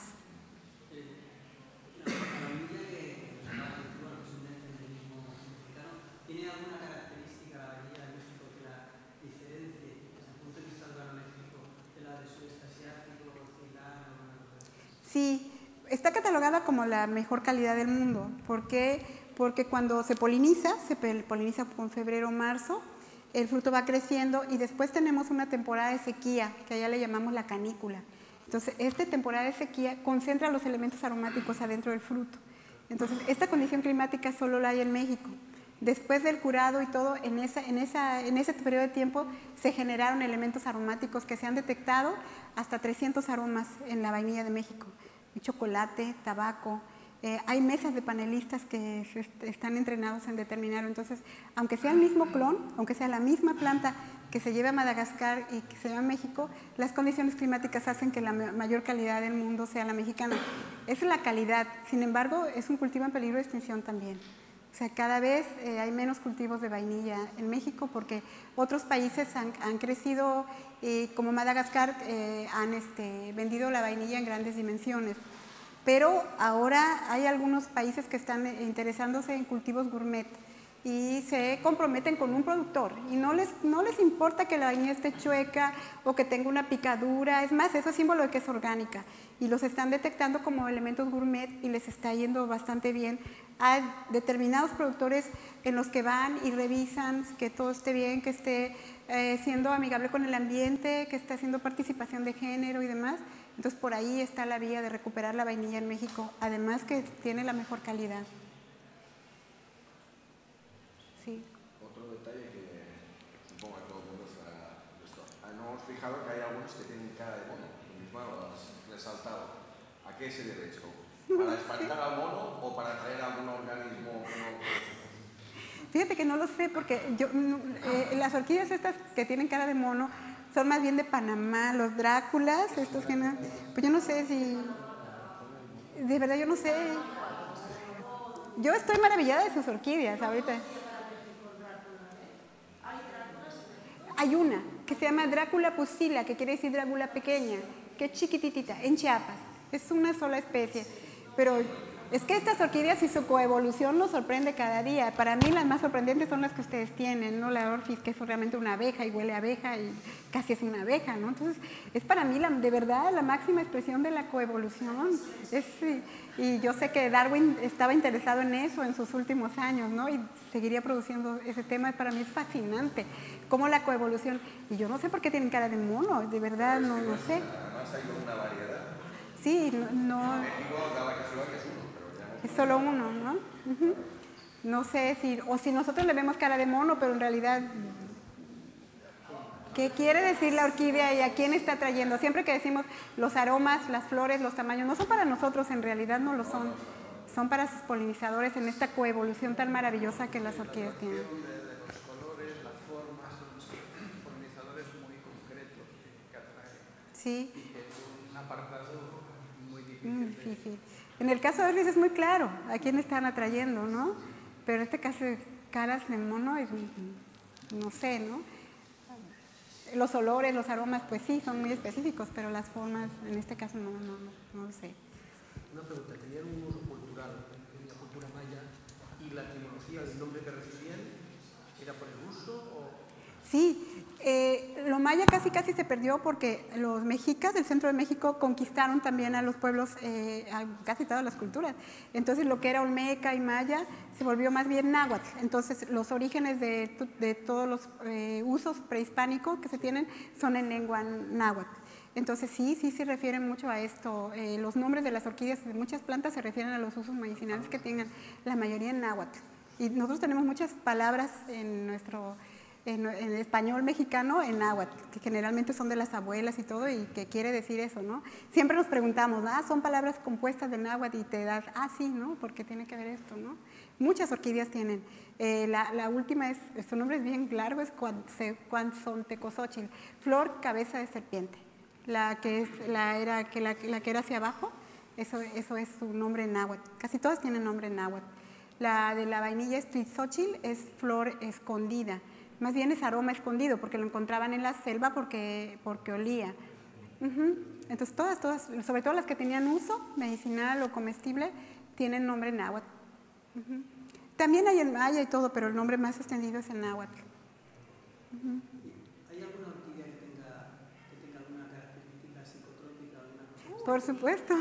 ¿Tiene alguna característica la vainilla de México que la diferencie desde el punto de vista de México de la del sudeste asiático, Ceilán o alguna cosa así? Sí. Está catalogada como la mejor calidad del mundo. ¿Por qué? Porque cuando se poliniza, se poliniza con febrero o marzo, el fruto va creciendo y después tenemos una temporada de sequía, que allá le llamamos la canícula. Entonces, esta temporada de sequía concentra los elementos aromáticos adentro del fruto. Entonces, esta condición climática solo la hay en México. Después del curado y todo, en, esa, en, esa, en ese periodo de tiempo se generaron elementos aromáticos que se han detectado hasta trescientos aromas en la vainilla de México. Chocolate, tabaco. Eh, hay mesas de panelistas que se están entrenados en determinarlo. Entonces, aunque sea el mismo clon, aunque sea la misma planta que se lleve a Madagascar y que se lleve a México, las condiciones climáticas hacen que la mayor calidad del mundo sea la mexicana. Esa es la calidad. Sin embargo, es un cultivo en peligro de extinción también. O sea, cada vez eh, hay menos cultivos de vainilla en México porque otros países han, han crecido, eh, como Madagascar, eh, han este, vendido la vainilla en grandes dimensiones. Pero ahora hay algunos países que están interesándose en cultivos gourmet y se comprometen con un productor y no les, no les importa que la vainilla esté chueca o que tenga una picadura. Es más, eso es símbolo de que es orgánica y los están detectando como elementos gourmet y les está yendo bastante bien. Hay determinados productores en los que van y revisan que todo esté bien, que esté eh, siendo amigable con el ambiente, que esté haciendo participación de género y demás. Entonces por ahí está la vía de recuperar la vainilla en México, además que tiene la mejor calidad. Sí. Otro detalle que supongo que todo el mundo estará visto. No hemos fijado que hay algunos que tienen cara de mono, tú misma lo has resaltado. ¿A qué se debe esto? ¿Para espantar al mono o para traer algún organismo? Fíjate que no lo sé porque yo, eh, las orquídeas estas que tienen cara de mono son más bien de Panamá, los Dráculas, estos que no, pues yo no sé si, de verdad yo no sé. Yo estoy maravillada de sus orquídeas ahorita. Hay una que se llama Drácula pusila, que quiere decir Drácula pequeña, que es chiquititita, en Chiapas. Es una sola especie. Pero es que estas orquídeas y su coevolución nos sorprende cada día. Para mí las más sorprendentes son las que ustedes tienen, ¿no? La Orphis, que es realmente una abeja y huele a abeja y casi es una abeja, ¿no? Entonces, es para mí la, de verdad la máxima expresión de la coevolución. Es, y yo sé que Darwin estaba interesado en eso en sus últimos años, ¿no? Y seguiría produciendo ese tema. Para mí es fascinante, cómo la coevolución. Y yo no sé por qué tienen cara de mono, de verdad, no, no sé. Además hay una variedad. Sí, no... no en México da la casualidad que es uno. Es solo uno, ¿no? Uh-huh. No sé si, o si nosotros le vemos cara de mono, pero en realidad, ¿qué quiere decir la orquídea y a quién está trayendo? Siempre que decimos los aromas, las flores, los tamaños, no son para nosotros, en realidad no lo son. Son para sus polinizadores en esta coevolución tan maravillosa que las orquídeas tienen. Los colores, las formas, son polinizadores muy concretos que atraen. Sí. Y que es un apartado muy difícil. Muy difícil. En el caso de Orphis es muy claro a quién están atrayendo, ¿no? Pero en este caso de caras de mono, es, no sé, ¿no? Los olores, los aromas, pues sí, son muy específicos, pero las formas, en este caso, no, no, no, no lo sé. Una pregunta, ¿tenían un uso cultural en la cultura maya y la etimología del nombre que recibían era por el uso o...? Sí. Eh, lo maya casi casi se perdió porque los mexicas del centro de México conquistaron también a los pueblos, eh, a casi todas las culturas. Entonces lo que era olmeca y maya se volvió más bien náhuatl. Entonces los orígenes de, de todos los eh, usos prehispánicos que se tienen son en lengua náhuatl. Entonces sí, sí se refieren mucho a esto. Eh, los nombres de las orquídeas de muchas plantas se refieren a los usos medicinales que tengan, la mayoría en náhuatl. Y nosotros tenemos muchas palabras en nuestro... En, en español mexicano, en náhuatl, que generalmente son de las abuelas y todo, y que quiere decir eso, ¿no? Siempre nos preguntamos, ah, son palabras compuestas de náhuatl, y te das, ah, sí, ¿no? Porque tiene que ver esto, ¿no? Muchas orquídeas tienen. Eh, la, la última, es, su nombre es bien largo, es Cuanzontecosóchil, flor cabeza de serpiente. La que, es, la, era, que la, la que era hacia abajo, eso, eso es su nombre en náhuatl. Casi todas tienen nombre en náhuatl. La de la vainilla Estuizóchil es flor escondida. Más bien es aroma escondido, porque lo encontraban en la selva porque, porque olía. Uh-huh. Entonces todas, todas, sobre todo las que tenían uso medicinal o comestible, tienen nombre náhuatl. Uh-huh. También hay en maya y todo, pero el nombre más extendido es en náhuatl. Uh-huh. ¿Hay alguna orquídea que tenga, que tenga alguna característica psicotrópica? Alguna cosa? Por supuesto.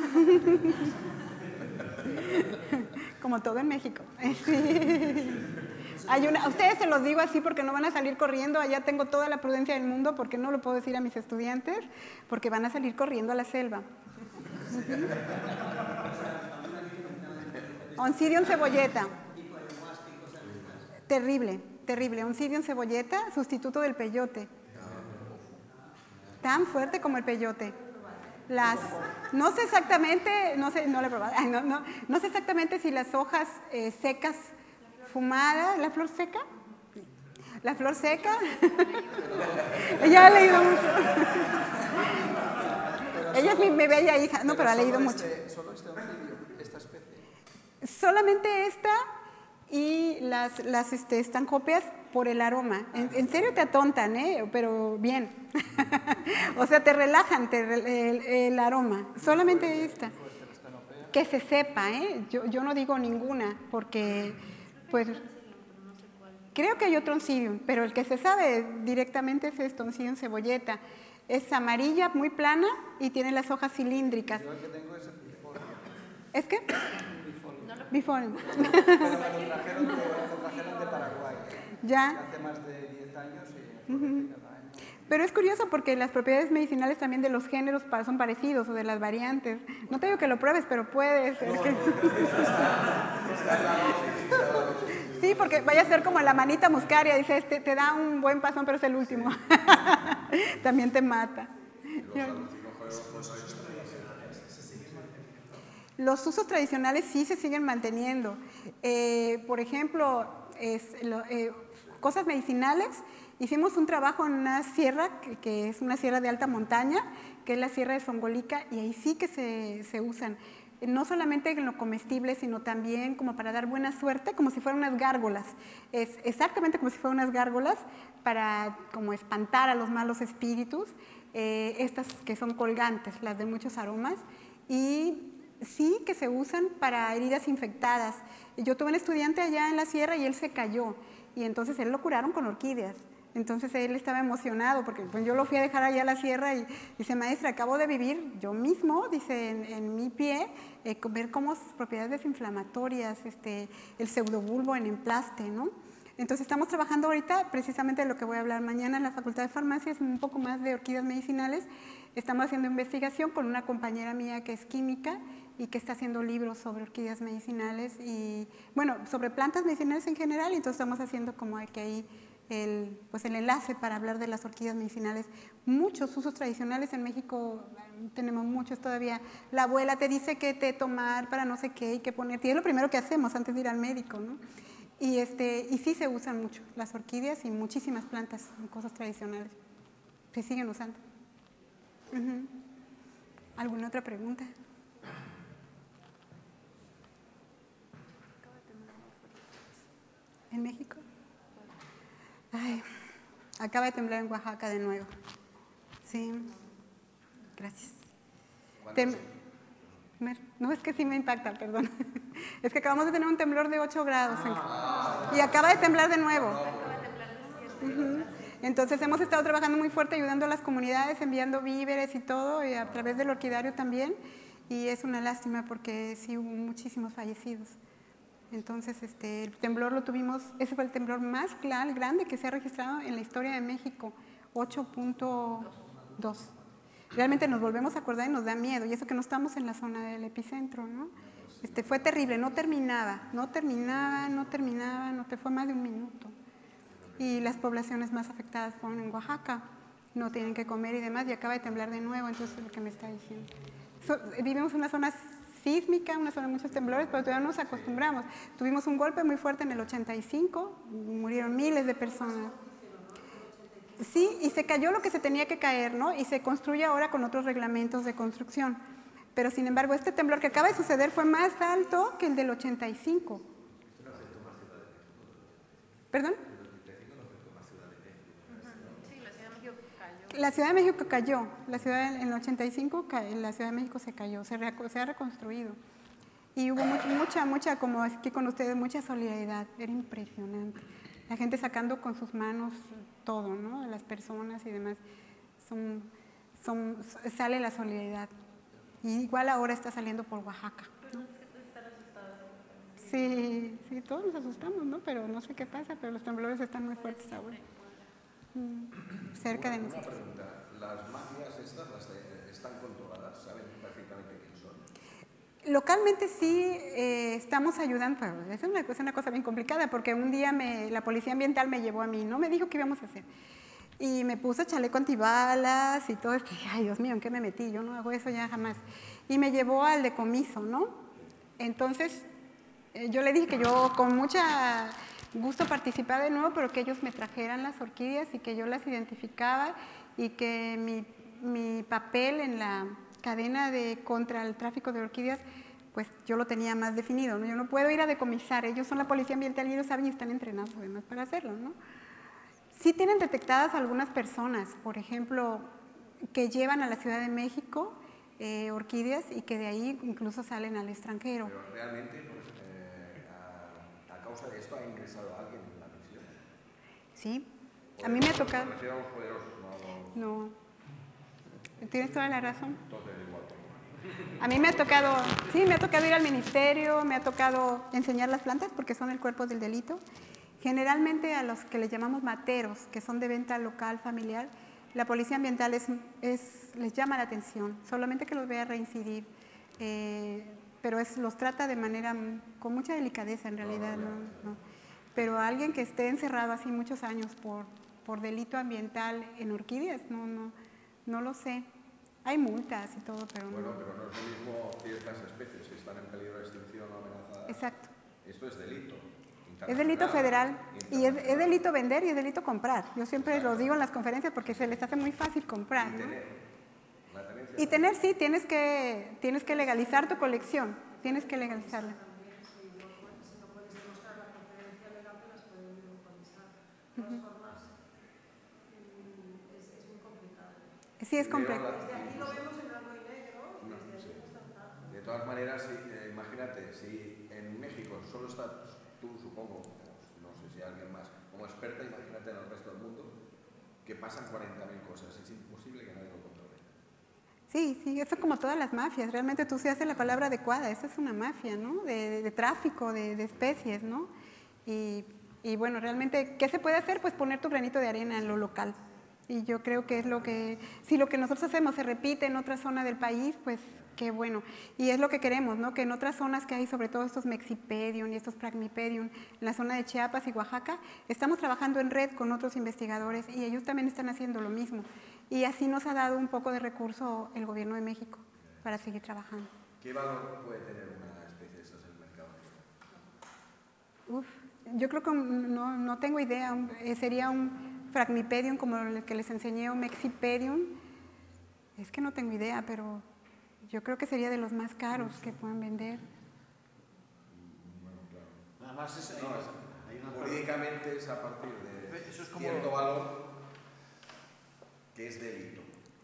Como todo en México. Sí. Hay una, a ustedes se los digo así porque no van a salir corriendo, allá tengo toda la prudencia del mundo porque no lo puedo decir a mis estudiantes, porque van a salir corriendo a la selva. Uh-huh. Oncidium cebolleta. Terrible, terrible. Oncidium cebolleta, sustituto del peyote. Tan fuerte como el peyote. Las, no sé exactamente, no sé, no le he probado, no, no, no sé exactamente si las hojas eh, secas, fumada, la flor seca, la flor seca, ella ha leído mucho, ella es mi, mi bella hija, no, pero ha leído mucho. ¿Solo este oncidio, esta especie? Solamente esta y las, las este, estancópeas por el aroma. En, en serio te atontan, ¿eh? Pero bien. O sea, te relajan te, el, el aroma. Solamente esta. Que se sepa, ¿eh? Yo, yo no digo ninguna, porque... Pues creo que hay otro oncidium, pero el que se sabe directamente es este oncidium cebolleta. Es amarilla, muy plana y tiene las hojas cilíndricas. Yo el que tengo es el biforme. ¿Es qué? Biforme. Pero me lo trajeron de, lo trajeron de Paraguay. Ya. Hace más de diez años y uh-huh. cada año. Pero es curioso porque las propiedades medicinales también de los géneros son parecidos o de las variantes. No te digo que lo pruebes, pero puedes. No, que... Sí, porque vaya a ser como la manita muscaria, dice, este, te da un buen pasón, pero es el último. También te mata. Los usos tradicionales sí se siguen manteniendo. Eh, por ejemplo, es, lo, eh, cosas medicinales. Hicimos un trabajo en una sierra, que, que es una sierra de alta montaña, que es la Sierra de Songolica, y ahí sí que se, se usan. No solamente en lo comestible, sino también como para dar buena suerte, como si fueran unas gárgolas. Es exactamente como si fueran unas gárgolas para como espantar a los malos espíritus. Eh, estas que son colgantes, las de muchos aromas, y sí que se usan para heridas infectadas. Yo tuve un estudiante allá en la sierra y él se cayó, y entonces él lo curaron con orquídeas. Entonces él estaba emocionado porque pues, yo lo fui a dejar allá a la sierra y dice, maestra, acabo de vivir yo mismo, dice, en, en mi pie, eh, ver cómo sus propiedades desinflamatorias, este, el pseudobulbo en emplaste, ¿no? Entonces estamos trabajando ahorita precisamente de lo que voy a hablar mañana en la Facultad de Farmacia, es un poco más de orquídeas medicinales. Estamos haciendo investigación con una compañera mía que es química y que está haciendo libros sobre orquídeas medicinales y, bueno, sobre plantas medicinales en general, y entonces estamos haciendo como que ahí el, pues el enlace para hablar de las orquídeas medicinales. Muchos usos tradicionales en México, tenemos muchos todavía. La abuela te dice qué té tomar para no sé qué y qué ponerte, y es lo primero que hacemos antes de ir al médico, ¿no? Y, este, y sí se usan mucho las orquídeas y muchísimas plantas, cosas tradicionales, se siguen usando. Uh-huh. ¿Alguna otra pregunta? ¿En México? Ay, acaba de temblar en Oaxaca de nuevo. Sí, gracias. Tem no, es que sí me impacta, perdón. Es que acabamos de tener un temblor de ocho grados en... y acaba de temblar de nuevo. Uh-huh. Entonces hemos estado trabajando muy fuerte ayudando a las comunidades, enviando víveres y todo, y a través del orquidario también, y es una lástima porque sí hubo muchísimos fallecidos. Entonces este, el temblor lo tuvimos, ese fue el temblor más grande que se ha registrado en la historia de México, ocho punto dos. Realmente nos volvemos a acordar y nos da miedo, y eso que no estamos en la zona del epicentro, ¿no? Este, fue terrible, no terminaba, no terminaba, no terminaba, no te fue más de un minuto. Y las poblaciones más afectadas fueron en Oaxaca, no tienen que comer y demás, y acaba de temblar de nuevo, entonces es lo que me está diciendo. So, vivimos en una zona sísmica, una zona de muchos temblores, pero todavía no nos acostumbramos. Tuvimos un golpe muy fuerte en el ochenta y cinco, murieron miles de personas. Sí, y se cayó lo que se tenía que caer, ¿no? Y se construye ahora con otros reglamentos de construcción. Pero, sin embargo, este temblor que acaba de suceder fue más alto que el del ochenta y cinco. ¿Perdón? La Ciudad de México cayó. La ciudad, en el ochenta y cinco, la Ciudad de México se cayó, se, re, se ha reconstruido. Y hubo mucha, mucha, mucha, como aquí con ustedes, mucha solidaridad. Era impresionante. La gente sacando con sus manos todo, ¿no? Las personas y demás. Son, son, sale la solidaridad. Y igual ahora está saliendo por Oaxaca, ¿no? Sí, sí, todos nos asustamos, ¿no? Pero no sé qué pasa, pero los temblores están muy fuertes ahora. Mm, cerca de nosotros. Una pregunta. ¿Las mafias estas las están controladas? ¿Saben perfectamente quién son? Localmente sí eh, estamos ayudando, pero es una, es una cosa bien complicada porque un día me, la policía ambiental me llevó a mí, no me dijo qué íbamos a hacer. Y me puse chaleco antibalas y todo esto. Y, ay, Dios mío, ¿en qué me metí? Yo no hago eso ya jamás. Y me llevó al decomiso, ¿no? Entonces, eh, yo le dije que yo con mucha gusto participaba de nuevo, pero que ellos me trajeran las orquídeas y que yo las identificaba y que mi, mi papel en la cadena de contra el tráfico de orquídeas, pues yo lo tenía más definido, ¿no? Yo no puedo ir a decomisar, ellos son la policía ambiental y ellos saben y están entrenados además para hacerlo, ¿no? Sí tienen detectadas algunas personas, por ejemplo, que llevan a la Ciudad de México eh, orquídeas y que de ahí incluso salen al extranjero. Pero realmente, pues, eh, a, a causa de esto, ¿ha ingresado alguien en la misión? Sí, a mí me ha tocado. Me refiero a los poderosos, no, no. No, tienes toda la razón. Entonces, igual. A mí me ha tocado, sí, me ha tocado ir al ministerio, me ha tocado enseñar las plantas porque son el cuerpo del delito. Generalmente a los que les llamamos materos, que son de venta local, familiar, la policía ambiental es, es, les llama la atención, solamente que los vea reincidir, eh, pero es, los trata de manera, con mucha delicadeza en realidad, ¿no? No. Pero a alguien que esté encerrado así muchos años por, por delito ambiental en orquídeas, no, no, no lo sé. Hay multas y todo, pero bueno, no. pero no es lo mismo ciertas especies que están en peligro de extinción o amenazadas. Exacto. Esto es delito. Es delito federal y es, es delito vender y es delito comprar. Yo siempre lo digo en las conferencias porque se les hace muy fácil comprar, ¿no? Y tener, sí, tienes que, tienes que legalizar tu colección, tienes que legalizarla. Uh-huh. Sí, es complejo. De todas maneras, si, eh, imagínate, si en México solo estás tú, supongo, no sé si alguien más, como experta, imagínate en el resto del mundo, que pasan cuarenta mil cosas, es imposible que nadie lo controle. Sí, sí, eso es como todas las mafias, realmente tú se hace la palabra adecuada, eso es una mafia, ¿no? De, de, de tráfico, de, de especies, ¿no? Y, y bueno, realmente, ¿qué se puede hacer? Pues poner tu granito de arena en lo local. Y yo creo que es lo que, si lo que nosotros hacemos se repite en otra zona del país, pues qué bueno. Y es lo que queremos, ¿no? Que en otras zonas que hay, sobre todo estos Mexipedium y estos Pragmipedium, en la zona de Chiapas y Oaxaca, estamos trabajando en red con otros investigadores y ellos también están haciendo lo mismo. Y así nos ha dado un poco de recurso el gobierno de México para seguir trabajando. ¿Qué valor puede tener una especie de esas en el mercado? Uf, yo creo que no, no tengo idea, sería un Pragmipedium como el que les enseñé, o Mexipedium, es que no tengo idea, pero yo creo que sería de los más caros que puedan vender. Bueno, claro. Nada más es, no, es, hay una jurídicamente es a partir de Eso es como, cierto valor que es delito.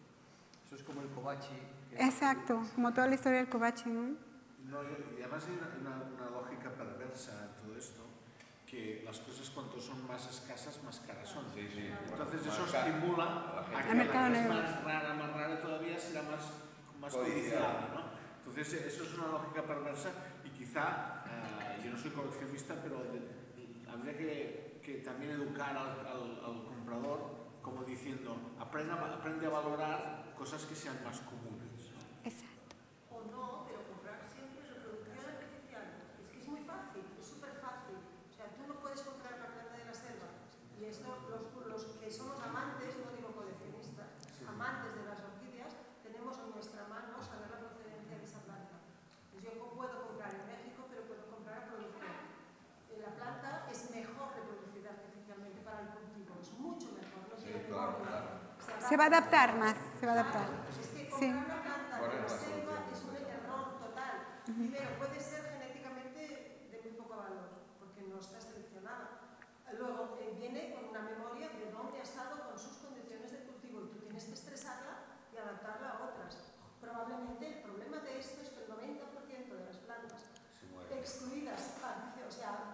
Eso es como el Kobachi. Exacto, como toda la historia del Kobachi, ¿no? No, y además hay una, una, una lógica perversa en todo esto, que las cosas cuanto son más escasas, más caras son. Sí, sí. Entonces Bueno, eso más estimula a que la cosa más rara, más rara todavía será más, más codiciada, ¿no? Entonces eso es una lógica perversa y quizá, eh, yo no soy coleccionista, pero de, de, habría que, que también educar al, al, al comprador como diciendo, aprende a, aprende a valorar cosas que sean más comunes, ¿no? Exacto. O no, pero comprar siempre reproducción artificial. Es que es muy fácil, es súper fácil. O sea, tú no puedes comprar la planta de la selva. Y esto, los, los que somos amantes, no digo coleccionistas, amantes de las orquídeas, tenemos en nuestra mano saber la procedencia de esa planta. Pues yo puedo comprar en México, pero puedo comprar a producción. La planta es mejor reproducida artificialmente para el cultivo, es mucho mejor. No Sí, claro, claro. Se va a adaptar más, se va a adaptar. Pues es que Sí. comprar una planta de la selva es un error total. Primero, puede ser genéticamente de muy poco valor, porque no está seleccionada. Luego, eh, viene con una memoria de dónde ha estado con sus condiciones de cultivo y tú tienes que estresarla y adaptarla a otras. Probablemente el problema de esto es que el noventa por ciento de las plantas excluidas, o sea,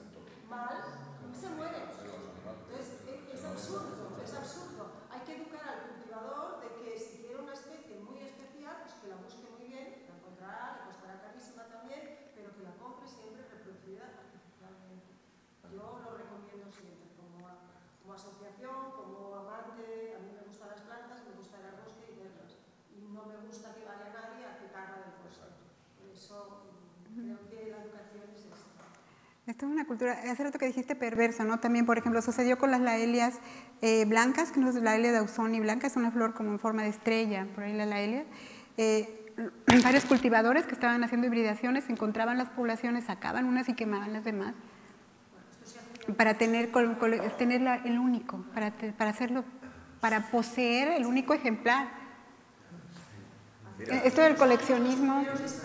mal, se mueren. Entonces, es absurdo, es absurdo. Hay que educar al cultivador de que si quiere una especie muy especial, pues que la busque muy bien, la encontrará, le costará carísima también, pero que la compre siempre reproducida artificialmente. Yo lo recomiendo siempre, como, a, como asociación, como amante. A mí me gustan las plantas, me gusta ir al bosque y verlas. Y no me gusta que vaya nadie a quitarla del bosque. Por eso creo que la educación es esta. Esto es una cultura, hace rato que dijiste perversa, ¿no? También, por ejemplo, sucedió con las laelias eh, blancas, que no es la laelia de Ausoni blanca, es una flor como en forma de estrella, por ahí la laelia. Eh, varios cultivadores que estaban haciendo hibridaciones encontraban las poblaciones, sacaban unas y quemaban las demás, para tener, tener la, el único, para, para hacerlo, para poseer el único ejemplar. Esto del coleccionismo.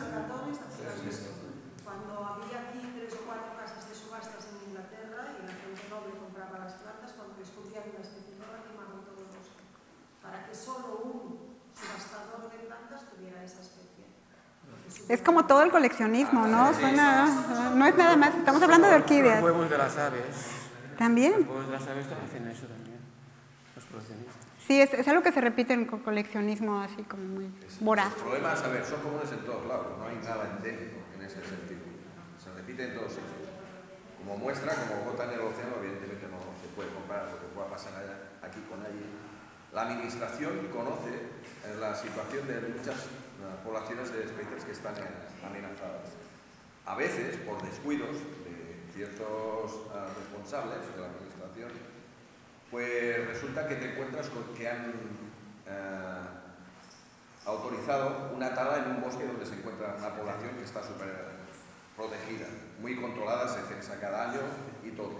Cuando había aquí tres o cuatro casas de subastas en Inglaterra y la gente noble compraba las plantas, cuando descubrían una especie nueva quemaban todo el bosque, para que solo un subastador de plantas tuviera esa especie. Es como todo el coleccionismo, ¿no? Suena, no es nada más, estamos hablando de orquídeas. Los huevos de las aves. ¿También? Los huevos de las aves hacen eso también, los coleccionistas. Sí, es, es algo que se repite en el coleccionismo así como muy voraz. Los problemas, a ver, son comunes en todos lados, no hay nada endémico en este sentido. Se repite en todos sitios. Como muestra, como gota en el océano, evidentemente no se puede comparar lo que pueda pasar allá, aquí con allí. La administración conoce la situación de muchas poblaciones de especies que están amenazadas. A veces, por descuidos de ciertos uh, responsables de la administración, pues resulta que te encuentras con que han uh, autorizado una tala en un bosque donde se encuentra una población que está superada. protegida, muy controlada, se censa cada año y todo.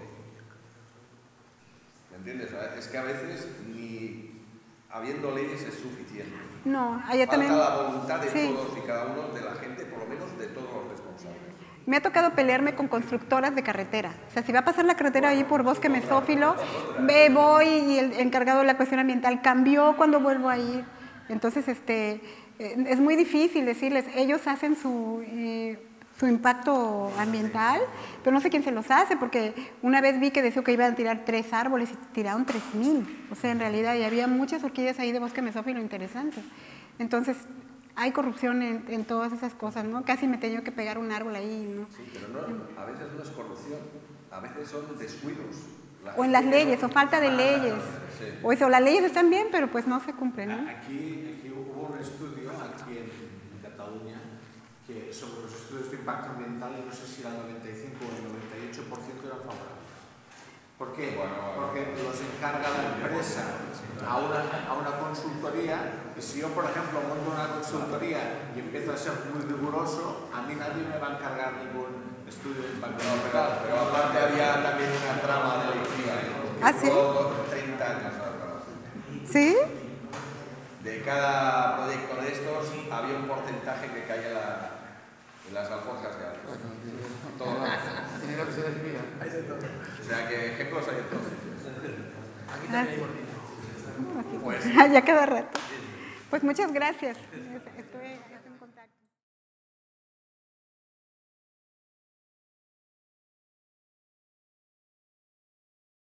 ¿Me entiendes? Es que a veces ni habiendo leyes es suficiente. No, allá Falta también. la voluntad de Sí. todos y cada uno de la gente, por lo menos de todos los responsables. Me ha tocado pelearme con constructoras de carretera. O sea, si va a pasar la carretera ahí por Bosque Mesófilo, me voy y el encargado de la cuestión ambiental cambió cuando vuelvo a ir. Entonces, este, eh, es muy difícil decirles, ellos hacen su, eh, su impacto ambiental, pero no sé quién se los hace, porque una vez vi que decía que iban a tirar tres árboles y tiraron tres mil. O sea, en realidad, y había muchas orquídeas ahí de Bosque Mesófilo interesantes. Entonces, hay corrupción en, en todas esas cosas, ¿no? Casi me tenía que pegar un árbol ahí, ¿no? Sí, pero no, a veces no es corrupción, a veces son descuidos. La O en las gente leyes, no- o falta de leyes. Sí. O eso, las leyes están bien, pero pues no se cumplen, ¿no? Aquí, aquí hubo un estudio aquí en, en Cataluña que sobre los estudios de impacto ambiental, no sé si era el noventa y cinco o el noventa y ocho por ciento eran favorables. ¿Por qué? Porque los encarga la empresa a una, a una consultoría, y si yo, por ejemplo, monto una consultoría y empiezo a ser muy riguroso, a mí nadie me va a encargar ningún estudio de impacto No, pero, ambiental. pero aparte había también una trama delictiva, ¿eh? ¿Ah, sí? Duró treinta años. ¿no? ¿Sí? De cada proyecto de estos había un porcentaje que caía en, la, en las alforjas de Alex. Todo. Dinero que se desvía. O sea que ejemplos hay en todos sitios. Aquí también hay mordida. Pues, Ya cada rato. Pues muchas gracias. Estoy